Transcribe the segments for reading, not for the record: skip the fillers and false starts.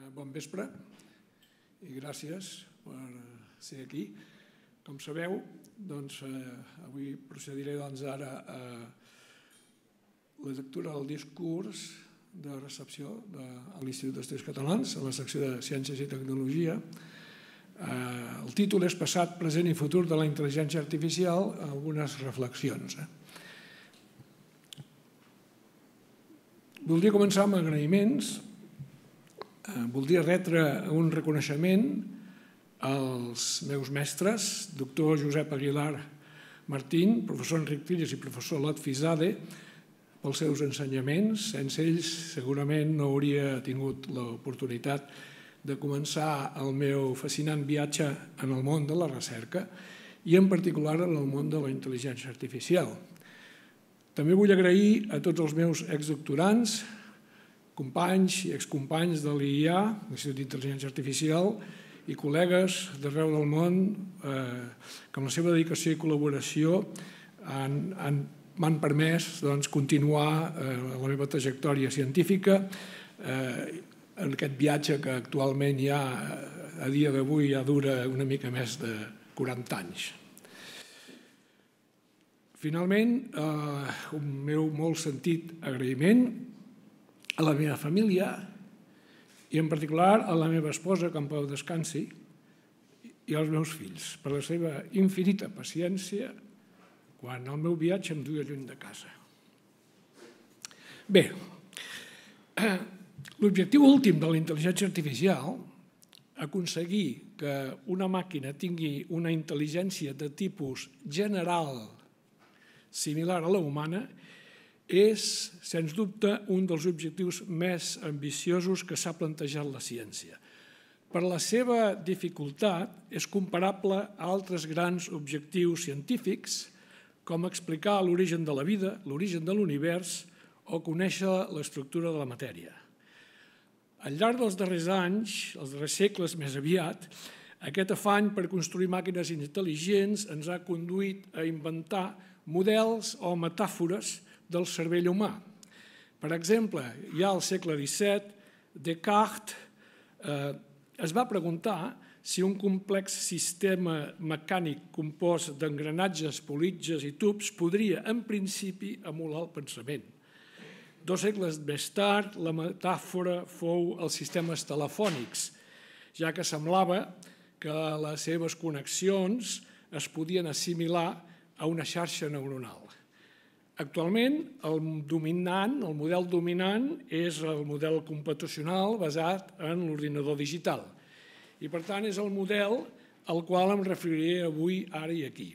Bon vespre i gràcies per ser aquí. Com sabeu, avui procediré ara a la lectura del discurs de recepció de l'Institut d'Estudis Catalans a la secció de Ciències i Tecnologia. El títol és Passat, present i futur de la intel·ligència artificial, algunes reflexions. Voldria començar amb agraïments. Voldria retre un reconeixement als meus mestres, doctor Josep Aguilar Martín, professor Enric Filles i professor Lot Fisade, pels seus ensenyaments. Sense ells segurament no hauria tingut l'oportunitat de començar el meu fascinant viatge en el món de la recerca i en particular en el món de la intel·ligència artificial. També vull agrair a tots els meus exdoctorants, companys i excompanys de l'IIA, l'Institut d'Intel·ligència Artificial, i col·legues d'arreu del món que amb la seva dedicació i col·laboració m'han permès continuar la meva trajectòria científica en aquest viatge que actualment ja, a dia d'avui, ja dura una mica més de 40 anys. Finalment, un meu molt sentit agraïment a la meva família i en particular a la meva esposa, que en pau descansi, i als meus fills, per la seva infinita paciència quan el meu viatge em duia lluny de casa. Bé, l'objectiu últim de la intel·ligència artificial, aconseguir que una màquina tingui una intel·ligència de tipus general similar a la humana, és, sens dubte, un dels objectius més ambiciosos que s'ha plantejat la ciència. Per la seva dificultat, és comparable a altres grans objectius científics, com explicar l'origen de la vida, l'origen de l'univers o conèixer l'estructura de la matèria. Al llarg dels darrers anys, els darrers segles més aviat, aquest afany per construir màquines intel·ligents ens ha conduït a inventar models o metàfores del cervell humà. Per exemple, ja al segle XVII, Descartes es va preguntar si un complex sistema mecànic compost d'engranatges, politges i tubs podria, en principi, emular el pensament. 2 segles més tard, la metàfora fou els sistemes telefònics, ja que semblava que les seves connexions es podien assimilar a una xarxa neuronal. Actualment, el model dominant és el model computacional basat en l'ordinador digital i, per tant, és el model al qual em referiré avui, ara i aquí.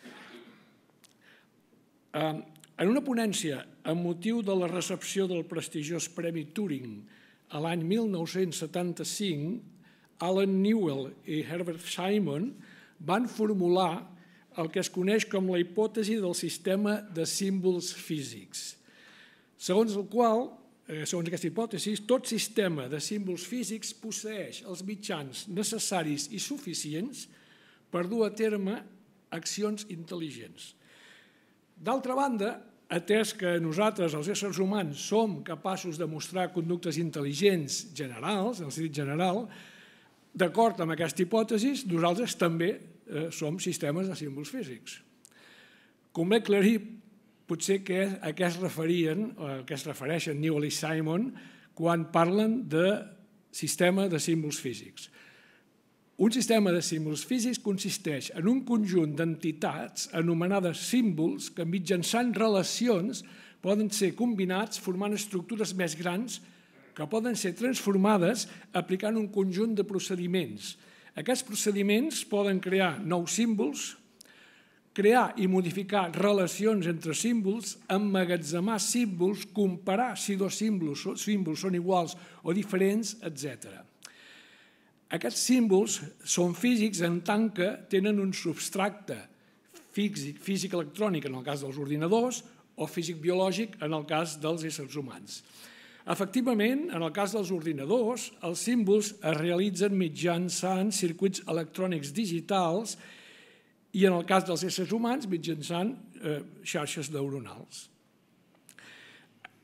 En una ponència amb motiu de la recepció del prestigiós Premi Turing a l'any 1975, Alan Newell i Herbert Simon van formular el que es coneix com la hipòtesi del sistema de símbols físics, segons aquesta hipòtesi, tot sistema de símbols físics posseeix els mitjans necessaris i suficients per dur a terme accions intel·ligents. D'altra banda, atès que nosaltres, els éssers humans, som capaços de mostrar conductes intel·ligents generals, en el sentit general, d'acord amb aquesta hipòtesi, nosaltres també som sistemes de símbols físics. Convé aclarir potser a què es refereixen Newell i Simon quan parlen de sistema de símbols físics. Un sistema de símbols físics consisteix en un conjunt d'entitats anomenades símbols que mitjançant relacions poden ser combinats formant estructures més grans que poden ser transformades aplicant un conjunt de procediments. Aquests procediments poden crear nous símbols, crear i modificar relacions entre símbols, emmagatzemar símbols, comparar si 2 símbols són iguals o diferents, etc. Aquests símbols són físics en tant que tenen un substracte físic electrònic en el cas dels ordinadors o físic biològic en el cas dels éssers humans. Efectivament, en el cas dels ordinadors, els símbols es realitzen mitjançant circuits electrònics digitals i en el cas dels éssers humans mitjançant xarxes neuronals.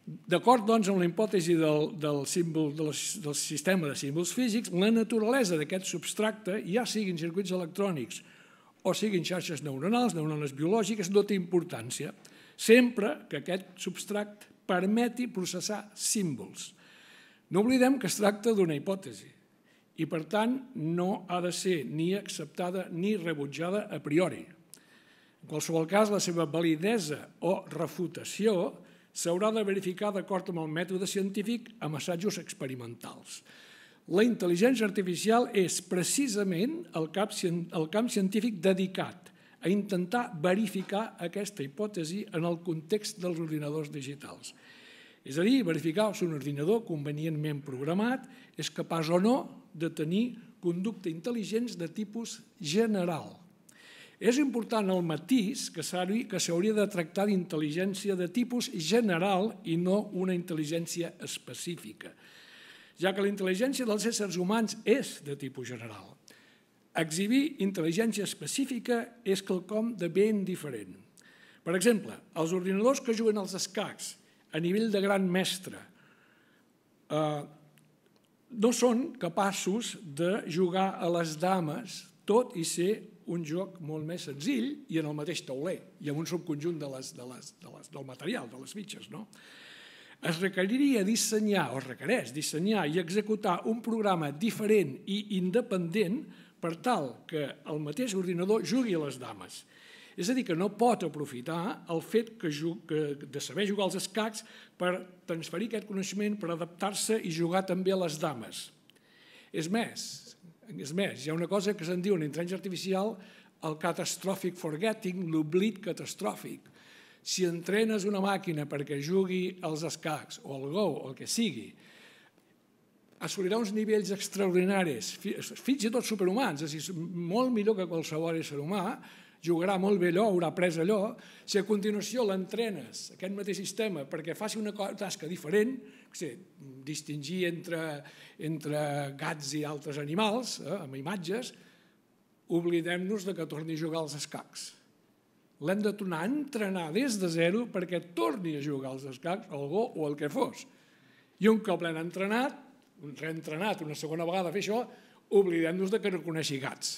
D'acord, doncs, amb la hipòtesi del sistema de símbols físics, la naturalesa d'aquest substracte, ja siguin circuits electrònics o siguin xarxes neuronals, neurones biològiques, no té importància, sempre que aquest substrat permeti processar símbols. No oblidem que es tracta d'una hipòtesi i, per tant, no ha de ser ni acceptada ni rebutjada a priori. En qualsevol cas, la seva validesa o refutació s'haurà de verificar d'acord amb el mètode científic amb assajos experimentals. La intel·ligència artificial és precisament el camp científic dedicat a intentar verificar aquesta hipòtesi en el context dels ordinadors digitals. És a dir, verificar si un ordinador convenientment programat és capaç o no de tenir conducta intel·ligents de tipus general. És important el matís que s'hauria de tractar d'intel·ligència de tipus general i no una intel·ligència específica, ja que la intel·ligència dels éssers humans és de tipus general. Exhibir intel·ligència específica és quelcom de ben diferent. Per exemple, els ordinadors que juguen als escacs a nivell de gran mestre no són capaços de jugar a les dames, tot i ser un joc molt més senzill i en el mateix tauler i amb un subconjunt del material, de les fitxes. Es requeriria dissenyar, o requereix dissenyar i executar un programa diferent i independent per tal que el mateix ordinador jugui a les dames. És a dir, que no pot aprofitar el fet de saber jugar als escacs per transferir aquest coneixement, per adaptar-se i jugar també a les dames. És més, hi ha una cosa que se'n diu en intel·ligència artificial el catastrophic forgetting, l'oblit catastròfic. Si entrenes una màquina perquè jugui als escacs o al Go o el que sigui, assolirà uns nivells extraordinaris, fins i tot superhumans, és a dir, molt millor que qualsevol ésser humà, jugarà molt bé allò, haurà après allò. Si a continuació l'entrenes, aquest mateix sistema, perquè faci una tasca diferent, distingir entre gats i altres animals, amb imatges, oblidem-nos que torni a jugar als escacs. L'hem de tornar a entrenar des de zero perquè torni a jugar als escacs, al Go o el que fos. I un cop l'hem entrenat, reentrenat una segona vegada a fer això, oblidem-nos que no coneixi gats.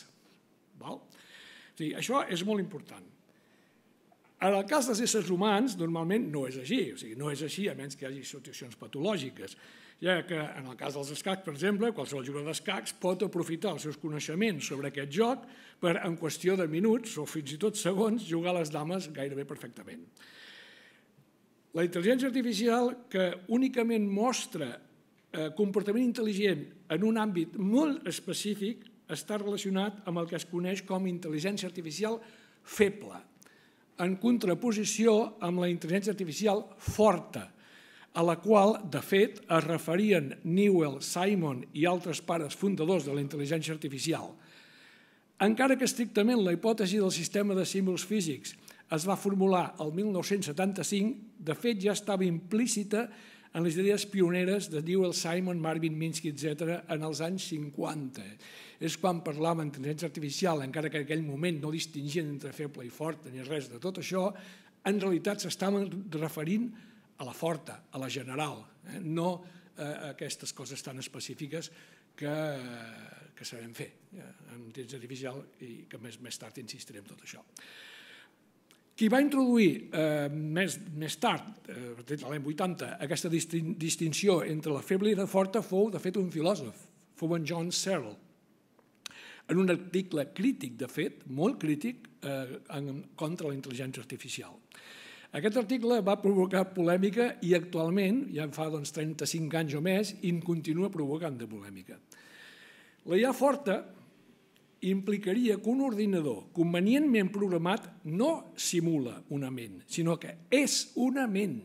Això és molt important. En el cas dels éssers humans, normalment no és així, no és així a menys que hi hagi situacions patològiques, ja que en el cas dels escacs, per exemple, qualsevol jugador d'escacs pot aprofitar els seus coneixements sobre aquest joc per, en qüestió de minuts o fins i tot segons, jugar a les dames gairebé perfectament. La intel·ligència artificial, que únicament mostra comportament intel·ligent en un àmbit molt específic, està relacionat amb el que es coneix com intel·ligència artificial feble, en contraposició amb la intel·ligència artificial forta, a la qual, de fet, es referien Newell, Simon i altres pares fundadors de la intel·ligència artificial. Encara que estrictament la hipòtesi del sistema de símbols físics es va formular el 1975, de fet ja estava implícita en les idees pioneres de Newell, Simon, Marvin Minsky, etc., en els anys 50. És quan parlàvem d'intel·ligència artificial, encara que en aquell moment no distingien entre feble i forta ni res de tot això, en realitat s'estaven referint a la forta, a la general, no a aquestes coses tan específiques que sabem fer en intel·ligència artificial i que més tard insistiré en tot això. Qui va introduir més tard, l'any 80, aquesta distinció entre la feble i la forta fou, de fet, un filòsof, fou en John Searle, en un article crític, de fet, molt crític, contra la intel·ligència artificial. Aquest article va provocar polèmica i actualment, ja fa 35 anys o més, i en continua provocant de polèmica. La IA forta implicaria que un ordinador convenientment programat no simula una ment, sinó que és una ment,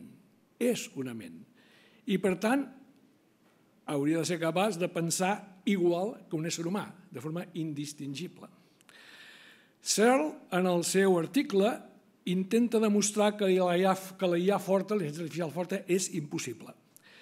I, per tant, hauria de ser capaç de pensar igual que un ésser humà, de forma indistingible. Searle, en el seu article, intenta demostrar que la IA forta, la intel·ligència artificial forta, és impossible.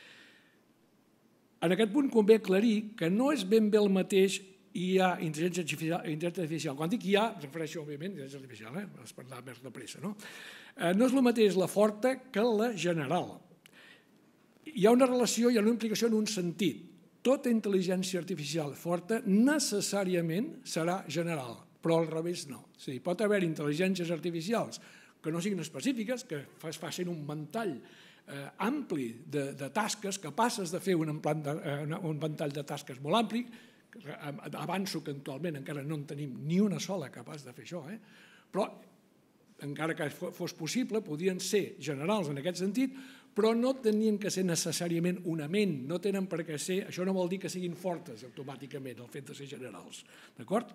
En aquest punt convé aclarir que no és ben bé el mateix IA, intel·ligència artificial. Quan dic IA, refereixo, òbviament, a intel·ligència artificial, per anar més de pressa, no? No és el mateix la forta que la general. hi ha una relació, hi ha una implicació en un sentit. Tota intel·ligència artificial forta necessàriament serà general, però al revés no. És a dir, pot haver intel·ligències artificials que no siguin específiques, que facin un ventall ampli de tasques, capaces de fer un ventall de tasques molt ampli. Avanço que actualment encara no en tenim ni una sola capaç de fer això, però encara que fos possible, podien ser generals en aquest sentit, però no tenien que ser necessàriament una ment, no tenen per què ser, això no vol dir que siguin fortes automàticament, el fet de ser generals, d'acord?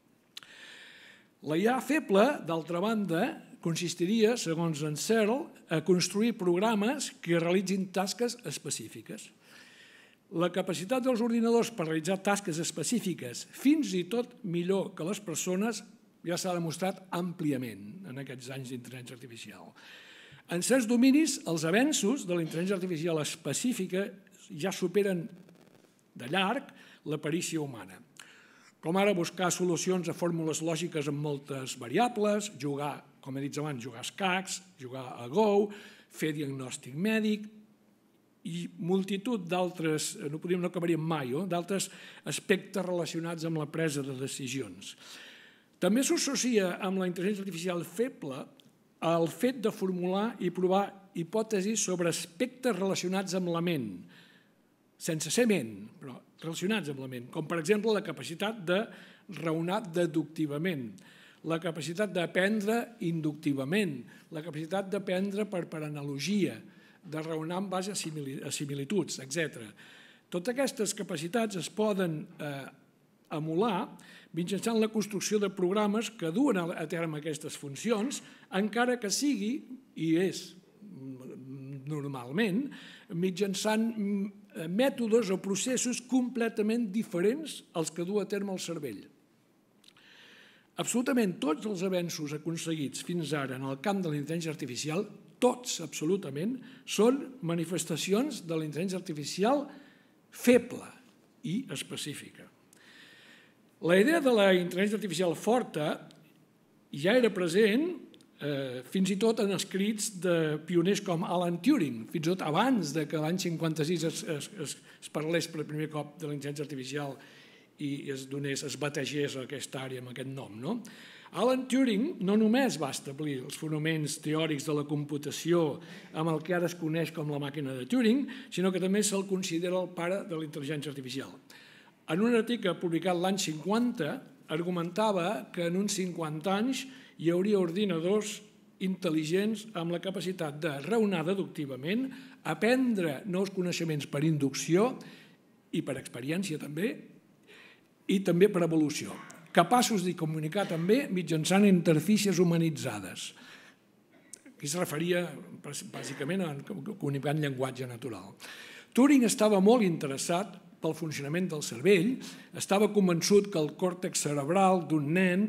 La IA feble, d'altra banda, consistiria, segons en Searle, a construir programes que realitzin tasques específiques. La capacitat dels ordinadors per realitzar tasques específiques, fins i tot millor que les persones, ja s'ha demostrat àmpliament en aquests anys d'intel·ligència artificial. En certs dominis, els avenços de la intel·ligència artificial específica ja superen de llarg la perícia humana. Com ara buscar solucions a fórmules lògiques amb moltes variables, jugar, com he dit abans, jugar a escacs, jugar a Go, fer diagnòstic mèdic i multitud d'altres, no acabaríem mai, d'altres aspectes relacionats amb la presa de decisions. També s'associa amb la intel·ligència artificial feble el fet de formular i provar hipòtesis sobre aspectes relacionats amb la ment, sense ser ment, però relacionats amb la ment, com per exemple la capacitat de raonar deductivament, la capacitat d'aprendre inductivament, la capacitat d'aprendre per analogia, de raonar en base a similituds, etc. Totes aquestes capacitats es poden emular mitjançant la construcció de programes que duen a terme aquestes funcions, encara que sigui, i és normalment, mitjançant mètodes o processos completament diferents als que du a terme el cervell. Absolutament tots els avenços aconseguits fins ara en el camp de la intel·ligència artificial, tots absolutament, són manifestacions de la intel·ligència artificial feble i específica. La idea de la intel·ligència artificial forta ja era present fins i tot en escrits de pioners com Alan Turing, fins i tot abans que l'any 56 es parlés per primer cop de la intel·ligència artificial i es bategés aquesta àrea amb aquest nom. Alan Turing no només va establir els fonaments teòrics de la computació amb el que ara es coneix com la màquina de Turing, sinó que també se'l considera el pare de la intel·ligència artificial. En un article publicat l'any 50 argumentava que en uns 50 anys hi hauria ordinadors intel·ligents amb la capacitat de raonar deductivament, aprendre nous coneixements per inducció i per experiència també, i també per evolució, capaços de comunicar també mitjançant interfícies humanitzades. Aquí es referia bàsicament a comunicar en llenguatge natural. Turing estava molt interessat pel funcionament del cervell, estava convençut que el còrtex cerebral d'un nen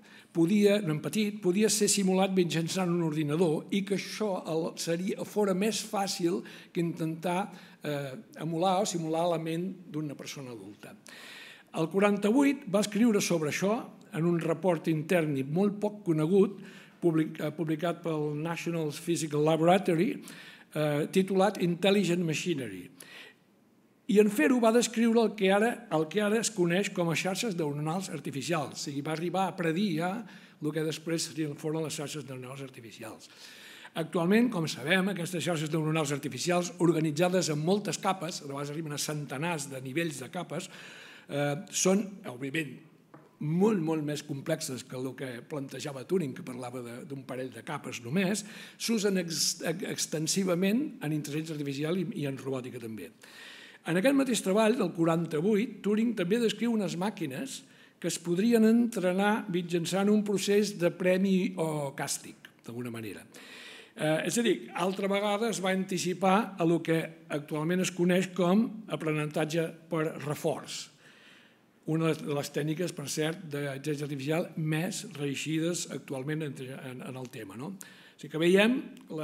petit podia ser simulat mitjançant un ordinador i que això fora més fàcil que intentar emular o simular la ment d'una persona adulta. El 48 va escriure sobre això en un report intern molt poc conegut, publicat pel National Physical Laboratory, titulat Intelligent Machinery. I en fer-ho va descriure el que ara es coneix com a xarxes neuronals artificials. O sigui, va arribar a predir ja el que després foren les xarxes neuronals artificials. Actualment, com sabem, aquestes xarxes neuronals artificials, organitzades en moltes capes, a vegades arriben a centenars de nivells de capes, són, òbviament, molt més complexes que el que plantejava Turing, que parlava d'un parell de capes només, s'usen extensivament en intel·ligència artificial i en robòtica també. En aquest mateix treball, del 48, Turing també descriu unes màquines que es podrien entrenar mitjançant un procés de premi o càstig, d'alguna manera. És a dir, altra vegada es va anticipar a el que actualment es coneix com aprenentatge per reforç, una de les tècniques, per cert, d'intel·ligència artificial més reeixides actualment en el tema. O sigui que veiem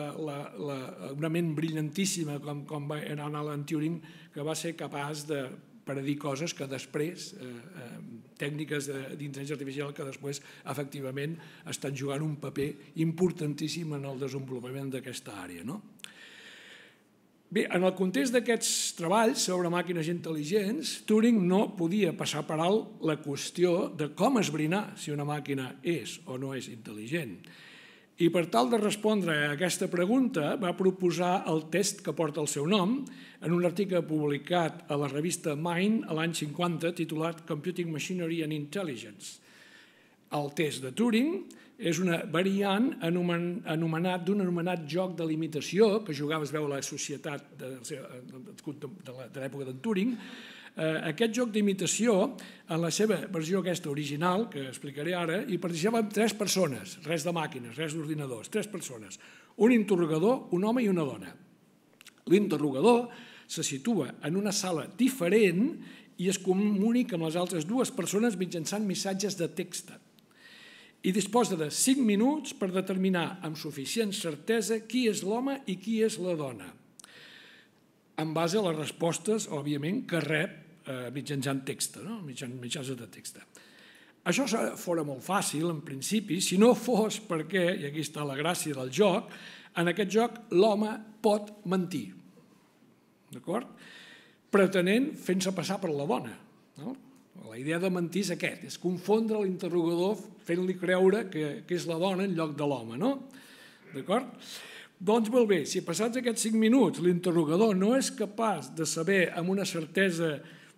una ment brillantíssima com va anar Alan Turing, que va ser capaç de predir coses que després, tècniques d'intel·ligència artificial que després efectivament estan jugant un paper importantíssim en el desenvolupament d'aquesta àrea. Bé, en el context d'aquests treballs sobre màquines intel·ligents, Turing no podia passar per alt la qüestió de com esbrinar si una màquina és o no és intel·ligent. I per tal de respondre a aquesta pregunta va proposar el test que porta el seu nom en un article publicat a la revista Mind a l'any 50 titulat Computing Machinery and Intelligence. El test de Turing és una variant anomenat d'un anomenat joc de limitació que jugava, es veu, a la societat de l'època d'en Turing. Aquest joc d'imitació, en la seva versió aquesta original, que explicaré ara, hi participaven 3 persones, res de màquines, res d'ordinadors, 3 persones, un interrogador, un home i una dona. L'interrogador se situa en una sala diferent i es comunica amb les altres 2 persones mitjançant missatges de text. I disposa de 5 minuts per determinar amb suficient certesa qui és l'home i qui és la dona, en base a les respostes, òbviament, que rep mitjançant text, mitjans de text. Això fora molt fàcil, en principi, si no fos perquè, i aquí està la gràcia del joc, en aquest joc l'home pot mentir, d'acord? Pretenent fent-se passar per la dona. La idea de mentir és aquest, és confondre l'interrogador fent-li creure que és la dona en lloc de l'home, no? D'acord? Doncs molt bé, si passats aquests 5 minuts l'interrogador no és capaç de saber amb una certesa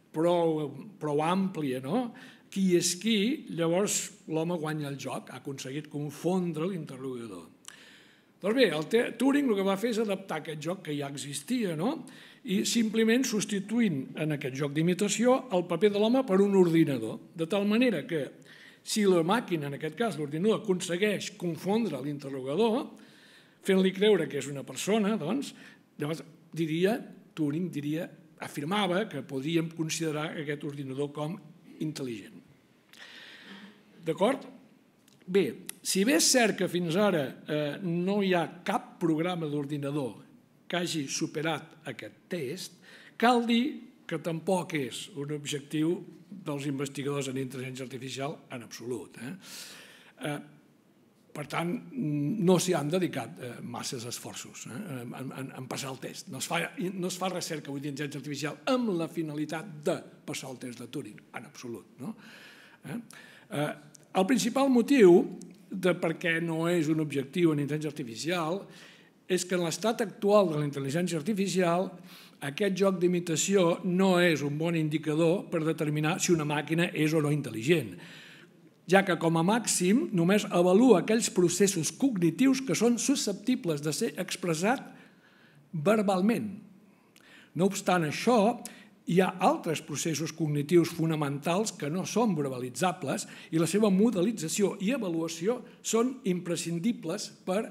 prou àmplia qui és qui, llavors l'home guanya el joc, ha aconseguit confondre l'interrogador. Doncs bé, Turing el que va fer és adaptar aquest joc que ja existia, i simplement substituint en aquest joc d'imitació el paper de l'home per un ordinador, de tal manera que si la màquina, en aquest cas l'ordinador, aconsegueix confondre l'interrogador, fent-li creure que és una persona, doncs, llavors Turing afirmava que podíem considerar aquest ordinador com intel·ligent. D'acord? Bé, si bé és cert que fins ara no hi ha cap programa d'ordinador que hagi superat aquest test, cal dir que tampoc és un objectiu dels investigadors en intel·ligència artificial en absolut. Per tant, no s'hi han dedicat masses esforços en passar el test. No es fa recerca avui d'intel·ligència artificial amb la finalitat de passar el test de Turing, en absolut. El principal motiu de per què no és un objectiu en intel·ligència artificial és que en l'estat actual de la intel·ligència artificial aquest joc d'imitació no és un bon indicador per determinar si una màquina és o no intel·ligent, ja que com a màxim només avalua aquells processos cognitius que són susceptibles de ser expressats verbalment. No obstant això, hi ha altres processos cognitius fonamentals que no són verbalitzables i la seva modelització i avaluació són imprescindibles per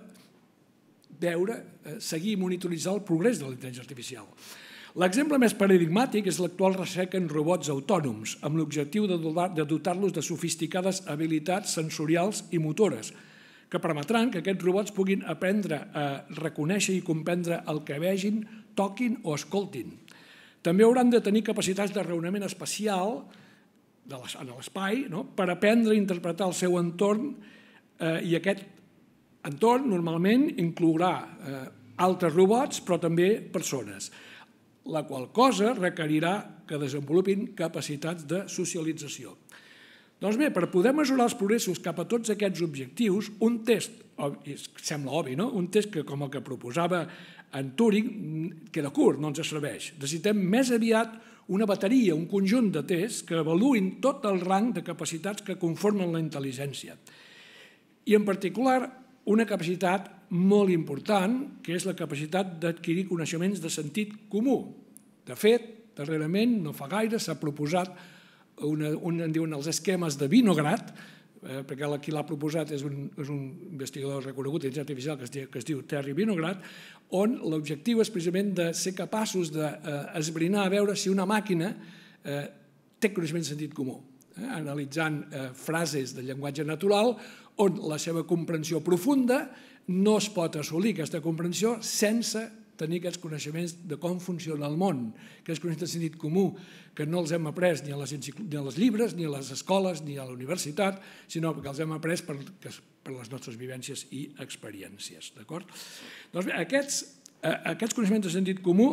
seguir i monitoritzar el progrés de la intel·ligència artificial. L'exemple més paradigmàtic és l'actual recerca en robots autònoms, amb l'objectiu de dotar-los de sofisticades habilitats sensorials i motores, que permetran que aquests robots puguin aprendre a reconèixer i comprendre el que vegin, toquin o escoltin. També hauran de tenir capacitats de raonament espacial en l'espai per aprendre a interpretar el seu entorn i aquest entorn normalment inclourà altres robots però també persones, la qual cosa requerirà que desenvolupin capacitats de socialització. Doncs bé, per poder mesurar els progressos cap a tots aquests objectius, un test, sembla obvi, un test com el que proposava en Turing queda curt, no ens serveix. Necessitem més aviat una bateria, un conjunt de tests que avaluïn tot el rang de capacitats que conformen la intel·ligència. I en particular, una capacitat molt important, que és la capacitat d'adquirir coneixements de sentit comú. De fet, darrerament, no fa gaire, s'ha proposat en diuen els esquemes de Vinograd, perquè qui l'ha proposat és un investigador reconegut d'intel·ligència artificial que es diu Terry Vinograd, on l'objectiu és precisament de ser capaços d'esbrinar a veure si una màquina té coneixement de sentit comú, analitzant frases de llenguatge natural on la seva comprensió profunda no es pot assolir aquesta comprensió sense tenir aquests coneixements de com funciona el món, aquests coneixements de sentit comú que no els hem après ni als llibres, ni a les escoles, ni a la universitat, sinó que els hem après per les nostres vivències i experiències. Doncs bé, aquests Aquests coneixements de sentit comú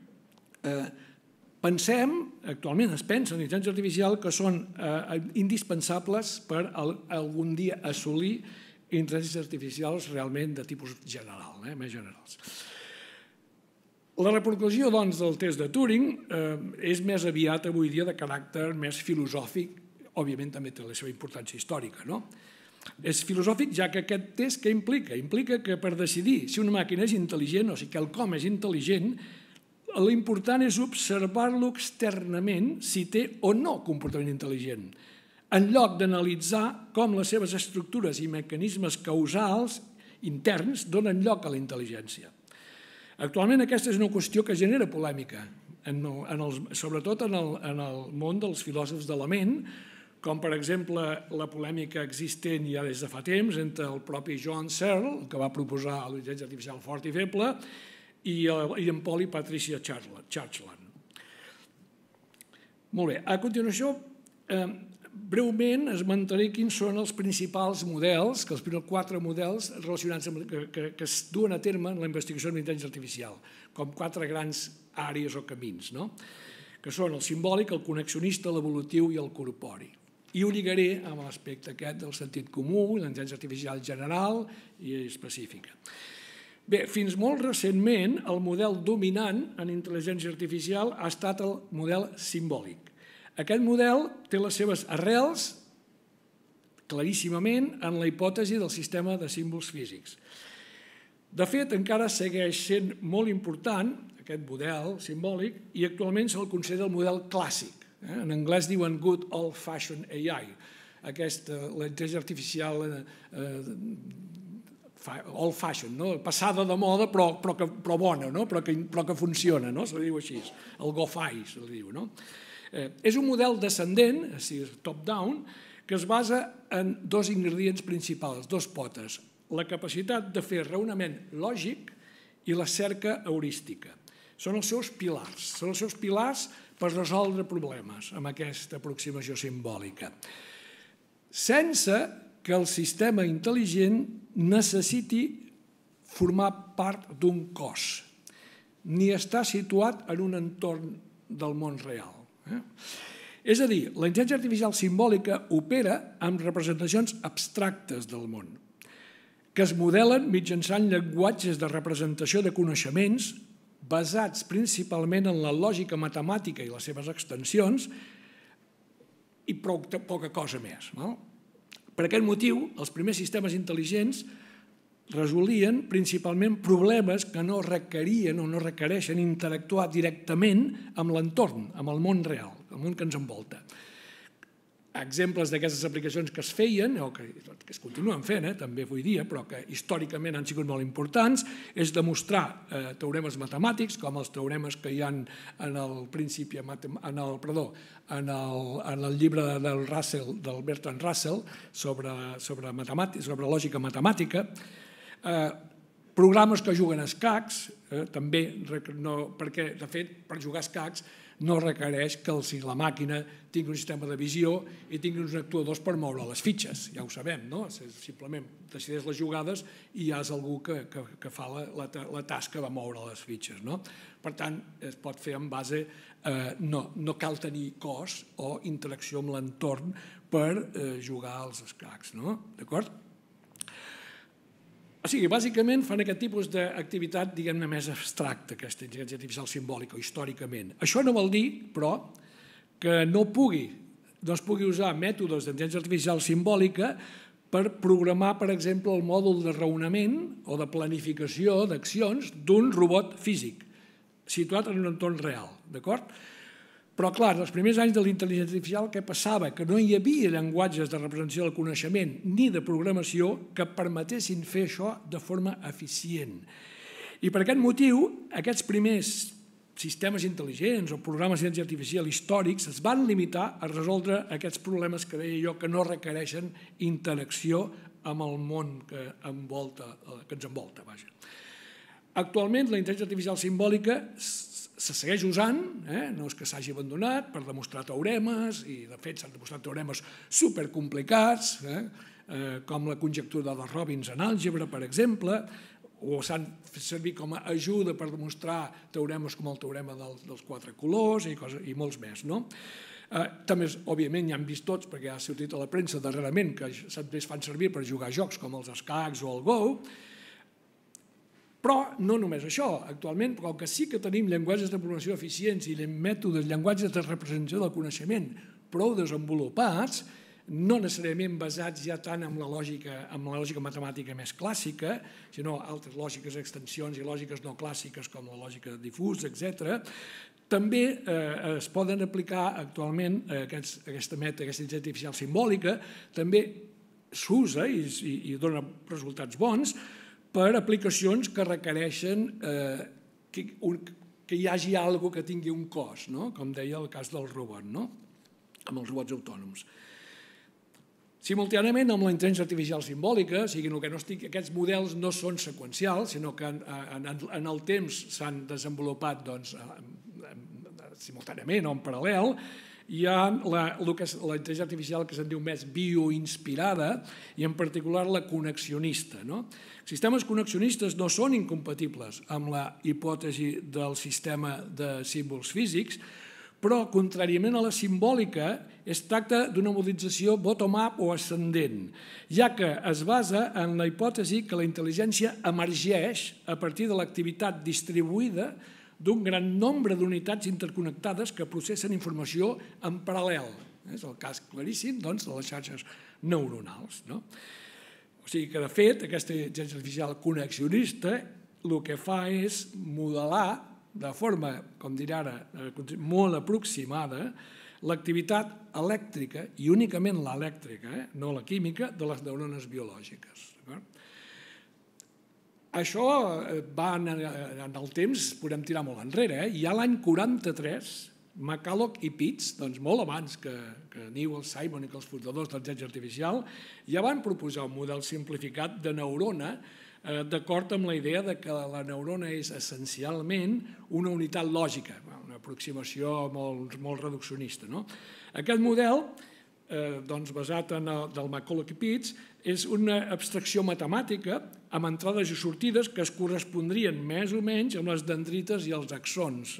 actualment es pensa en l'intel·ligència artificial que són indispensables per algun dia assolir intel·ligències artificials realment de tipus general, més generals. La repercussió, doncs, del test de Turing és més aviat avui dia de caràcter més filosòfic, òbviament també té la seva importància històrica, no? És filosòfic ja que aquest test què implica? Implica que per decidir si una màquina és intel·ligent o si quelcom és intel·ligent, l'important és observar-lo externament si té o no comportament intel·ligent, en lloc d'analitzar com les seves estructures i mecanismes causals interns donen lloc a la intel·ligència. Actualment aquesta és una qüestió que genera polèmica, sobretot en el món dels filòsofs de la ment, com per exemple la polèmica existent ja des de fa temps entre el propi Joan Searle, que va proposar la intel·ligència artificial forta i feble, i en Paul i Patricia Churchland. Molt bé, a continuació, breument esmentaré quins són els principals models, els 4 models relacionats que es duen a terme en la investigació de l'intel·ligència artificial, com 4 grans àrees o camins, que són el simbòlic, el connexionista, l'evolutiu i el corpori. I ho lligaré amb l'aspecte aquest del sentit comú, la intel·ligència artificial general i específica. Bé, fins molt recentment, el model dominant en intel·ligència artificial ha estat el model simbòlic. Aquest model té les seves arrels claríssimament en la hipòtesi del sistema de símbols físics. De fet, encara segueix sent molt important aquest model simbòlic i actualment se'l considera el model clàssic. En anglès diuen good old-fashioned AI, la intel·ligència artificial old-fashioned, passada de moda però bona, però que funciona, se li diu així, el go-fi se li diu, no? És un model descendent, top-down, que es basa en 2 ingredients principals, 2 potes, la capacitat de fer raonament lògic i la cerca heurística. Són els seus pilars per resoldre problemes amb aquesta aproximació simbòlica, sense que el sistema intel·ligent necessiti formar part d'un cos, ni estar situat en un entorn del món real. És a dir, la intel·ligència artificial simbòlica opera amb representacions abstractes del món, que es modelen mitjançant llenguatges de representació de coneixements basats principalment en la lògica matemàtica i les seves extensions i poca cosa més. Per aquest motiu, els primers sistemes intel·ligents resolien principalment problemes que no requerien o no requereixen interactuar directament amb l'entorn, amb el món real, el món que ens envolta. Exemples d'aquestes aplicacions que es feien, o que es continuen fent, també avui dia, però que històricament han sigut molt importants, és demostrar teoremes matemàtics, com els teoremes que hi ha en el llibre del Bertrand Russell sobre lògica matemàtica, programes que juguen a escacs, també, perquè, de fet, per jugar a escacs no requereix que la màquina tingui un sistema de visió i tingui uns actuadors per moure les fitxes, ja ho sabem, no? Simplement decideix les jugades i ja és algú que fa la tasca de moure les fitxes, no? Per tant, es pot fer en base... No cal tenir cos o interacció amb l'entorn per jugar als escacs, no? D'acord? O sigui, bàsicament fan aquest tipus d'activitat, diguem-ne, més abstracta, aquesta intel·ligència artificial simbòlica o històricament. Això no vol dir, però, que no es pugui usar mètodes d'intel·ligència artificial simbòlica per programar, per exemple, el mòdul de raonament o de planificació d'accions d'un robot físic situat en un entorn real, d'acord? Però, clar, en els primers anys de la intel·ligència artificial, què passava? Que no hi havia llenguatges de representació del coneixement ni de programació que permetessin fer això de forma eficient. I per aquest motiu, aquests primers sistemes intel·ligents o programes d'intel·ligència artificial històrics es van limitar a resoldre aquests problemes que deia jo que no requereixen interacció amb el món que ens envolta. Actualment, la intel·ligència artificial simbòlica se segueix usant, no és que s'hagi abandonat, per demostrar teoremes, i de fet s'han demostrat teoremes supercomplicats, com la conjectura de Robbins en àlgebra, per exemple, o s'han fet servir com a ajuda per demostrar teoremes com el teorema dels 4 colors i molts més. També, òbviament, ja han vist tots, perquè ha sortit a la premsa darrerament, que també es fan servir per jugar a jocs com els escacs o el Go. Però no només això. Actualment, com que sí que tenim llenguatges de programació eficients i mètodes, llenguatges de representació del coneixement prou desenvolupats, no necessàriament basats ja tant en la lògica matemàtica més clàssica, sinó altres lògiques d'extensions i lògiques no clàssiques com la lògica difusa, etc., també es poden aplicar actualment aquesta intel·ligència artificial simbòlica, també s'usa i dona resultats bons per aplicacions que requereixen que hi hagi alguna cosa que tingui un cos, com deia el cas del robot, amb els robots autònoms. Simultàniament, amb la intel·ligència artificial simbòlica, aquests models no són seqüencials, sinó que en el temps s'han desenvolupat simultàniament o en paral·lel. Hi ha la intel·ligència artificial que se'n diu més bioinspirada i en particular la connexionista. Sistemes connexionistes no són incompatibles amb la hipòtesi del sistema de símbols físics, però, contràriament a la simbòlica, es tracta d'una modelització bottom-up o ascendent, ja que es basa en la hipòtesi que la intel·ligència emergeix a partir de l'activitat distribuïda d'un gran nombre d'unitats interconnectades que processen informació en paral·lel. És el cas claríssim de les xarxes neuronals. O sigui que, de fet, aquesta intel·ligència artificial connexionista el que fa és modelar de forma, com diré ara, molt aproximada, l'activitat elèctrica, i únicament l'elèctrica, no la química, de les neurones biològiques. Això va en el temps, podem tirar molt enrere. Ja l'any 43, McCulloch i Pitts, molt abans que Newell, Simon i que els fundadors de la intel·ligència artificial, ja van proposar un model simplificat de neurona d'acord amb la idea que la neurona és essencialment una unitat lògica, una aproximació molt reduccionista. Aquest model, basat en el del McCulloch i Pitts, és una abstracció matemàtica amb entrades i sortides que es correspondrien més o menys amb les dendrites i els axons,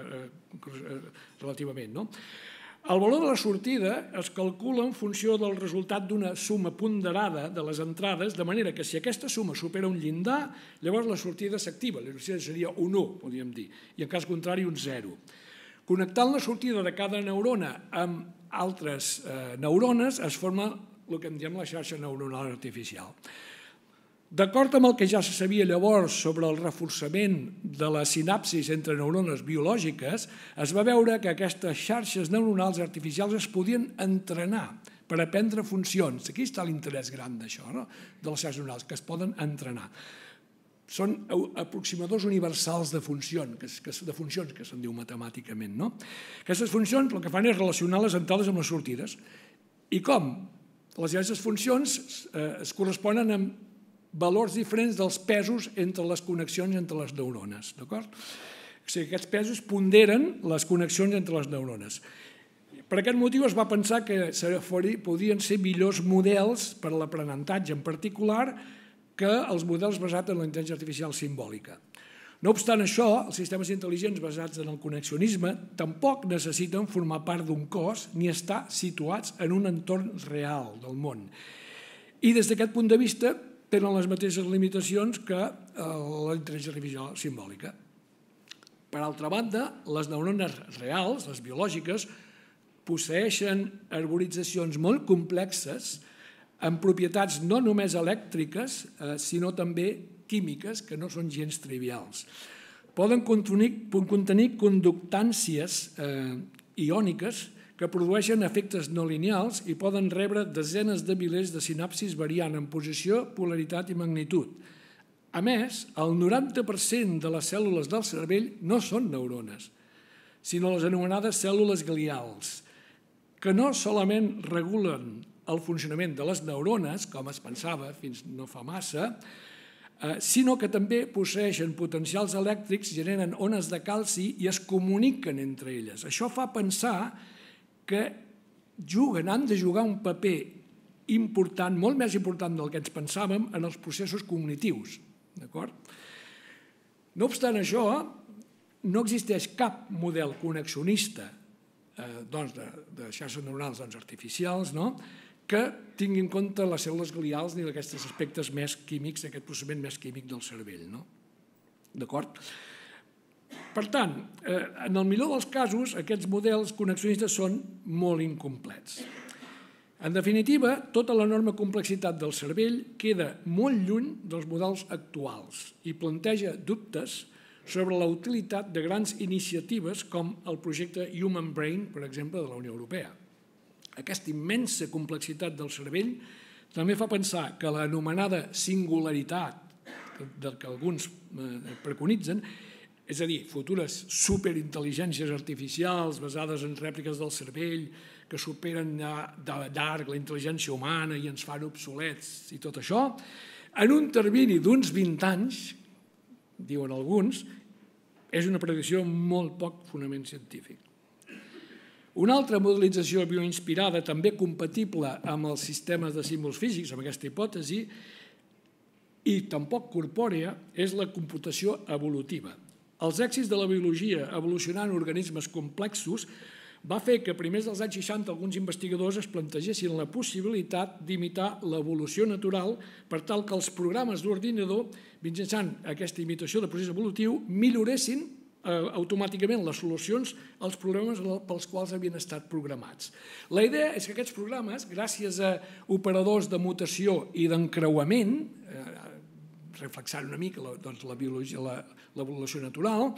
relativament. El valor de la sortida es calcula en funció del resultat d'una suma ponderada de les entrades, de manera que si aquesta suma supera un llindar, llavors la sortida s'activa. La sortida seria un 1, podríem dir, i en cas contrari un 0. Connectant la sortida de cada neurona amb altres neurones es forma el que en diem la xarxa neuronal artificial. D'acord amb el que ja se sabia llavors sobre el reforçament de la sinapsis entre neurones biològiques, es va veure que aquestes xarxes neuronals artificials es podien entrenar per aprendre funcions. Aquí està l'interès gran d'això, de les xarxes neuronals, que es poden entrenar. Són aproximadors universals de funcions, que se'n diu matemàticament. Aquestes funcions el que fan és relacionar les entrades amb les sortides. I com? Les diverses funcions es corresponen amb valors diferents dels pesos entre les connexions entre les neurones. O sigui, aquests pesos ponderen les connexions entre les neurones. Per aquest motiu es va pensar que podrien ser millors models per a l'aprenentatge en particular que els models basats en la intel·ligència artificial simbòlica. No obstant això, els sistemes intel·ligents basats en el connexionisme tampoc necessiten formar part d'un cos ni estar situats en un entorn real del món. I des d'aquest punt de vista tenen les mateixes limitacions que la intel·ligència artificial simbòlica. Per altra banda, les neurones reals, les biològiques, posseeixen arboritzacions molt complexes amb propietats no només elèctriques, sinó també químiques, que no són gens trivials. Poden contenir conductàncies iòniques que produeixen efectes no lineals i poden rebre desenes de milers de sinapsis variant en posició, polaritat i magnitud. A més, el 90% de les cèl·lules del cervell no són neurones, sinó les anomenades cèl·lules glials, que no solament regulen el funcionament de les neurones, com es pensava fins no fa massa, sinó que també posseeixen potencials elèctrics, generen ones de calci i es comuniquen entre elles. Això fa pensar que han de jugar un paper important, molt més important del que ens pensàvem, en els processos cognitius. No obstant això, no existeix cap model connexionista de xarxes neuronals artificials que tingui en compte les cèl·lules glials ni aquests aspectes més químics, aquest procediment més químic del cervell. D'acord? Per tant, en el millor dels casos, aquests models connexionistes són molt incomplets. En definitiva, tota l'enorme complexitat del cervell queda molt lluny dels models actuals i planteja dubtes sobre la utilitat de grans iniciatives com el projecte Human Brain, per exemple, de la Unió Europea. Aquesta immensa complexitat del cervell també fa pensar que l'anomenada singularitat que alguns preconitzen, és a dir, futures superintel·ligències artificials basades en rèpliques del cervell que superen de llarg la intel·ligència humana i ens fan obsolets i tot això, en un termini d'uns 20 anys, diuen alguns, és una predicció amb molt poc fonament científic. Una altra modelització bioinspirada, també compatible amb els sistemes de símbols físics, amb aquesta hipòtesi, i tampoc corpòrea, és la computació evolutiva. Els èxits de la biologia evolucionant organismes complexos va fer que a primers dels anys 60 alguns investigadors es plantegessin la possibilitat d'imitar l'evolució natural per tal que els programes d'ordinador, mitjançant aquesta imitació de procés evolutiu, milloressin automàticament les solucions als problemes pels quals havien estat programats. La idea és que aquests programes, gràcies a operadors de mutació i d'encreuament, reflexant una mica la biologia, l'evolució natural,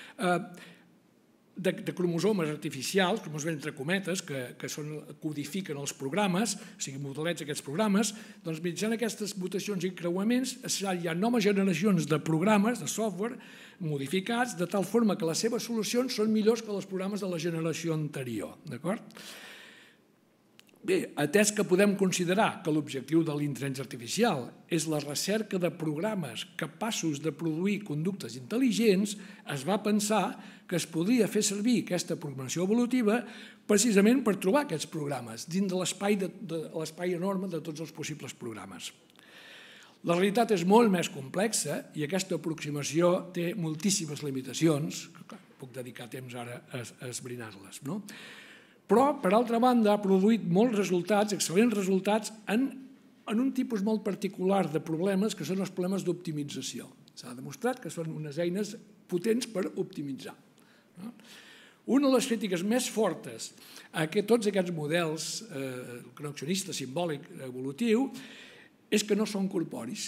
de cromosomes artificials, cromosomes entre cometes, que codifiquen els programes, o sigui, modelets aquests programes, doncs mitjançant aquestes mutacions i encreuaments hi ha noves generacions de programes, de software, modificats, de tal forma que les seves solucions són millors que els programes de la generació anterior. D'acord? Bé, atès que podem considerar que l'objectiu de l'intel·ligència artificial és la recerca de programes capaços de produir conductes intel·ligents, es va pensar que es podria fer servir aquesta programació evolutiva precisament per trobar aquests programes dins de l'espai enorme de tots els possibles programes. La realitat és molt més complexa i aquesta aproximació té moltíssimes limitacions, puc dedicar temps ara a esbrinar-les, no? Però, per altra banda, ha produït molts resultats, excel·lents resultats, en un tipus molt particular de problemes, que són els problemes d'optimització. S'ha demostrat que són unes eines potents per optimitzar. Una de les crítiques més fortes a tots aquests models, el connexionista, simbòlic, evolutiu, és que no són corporis.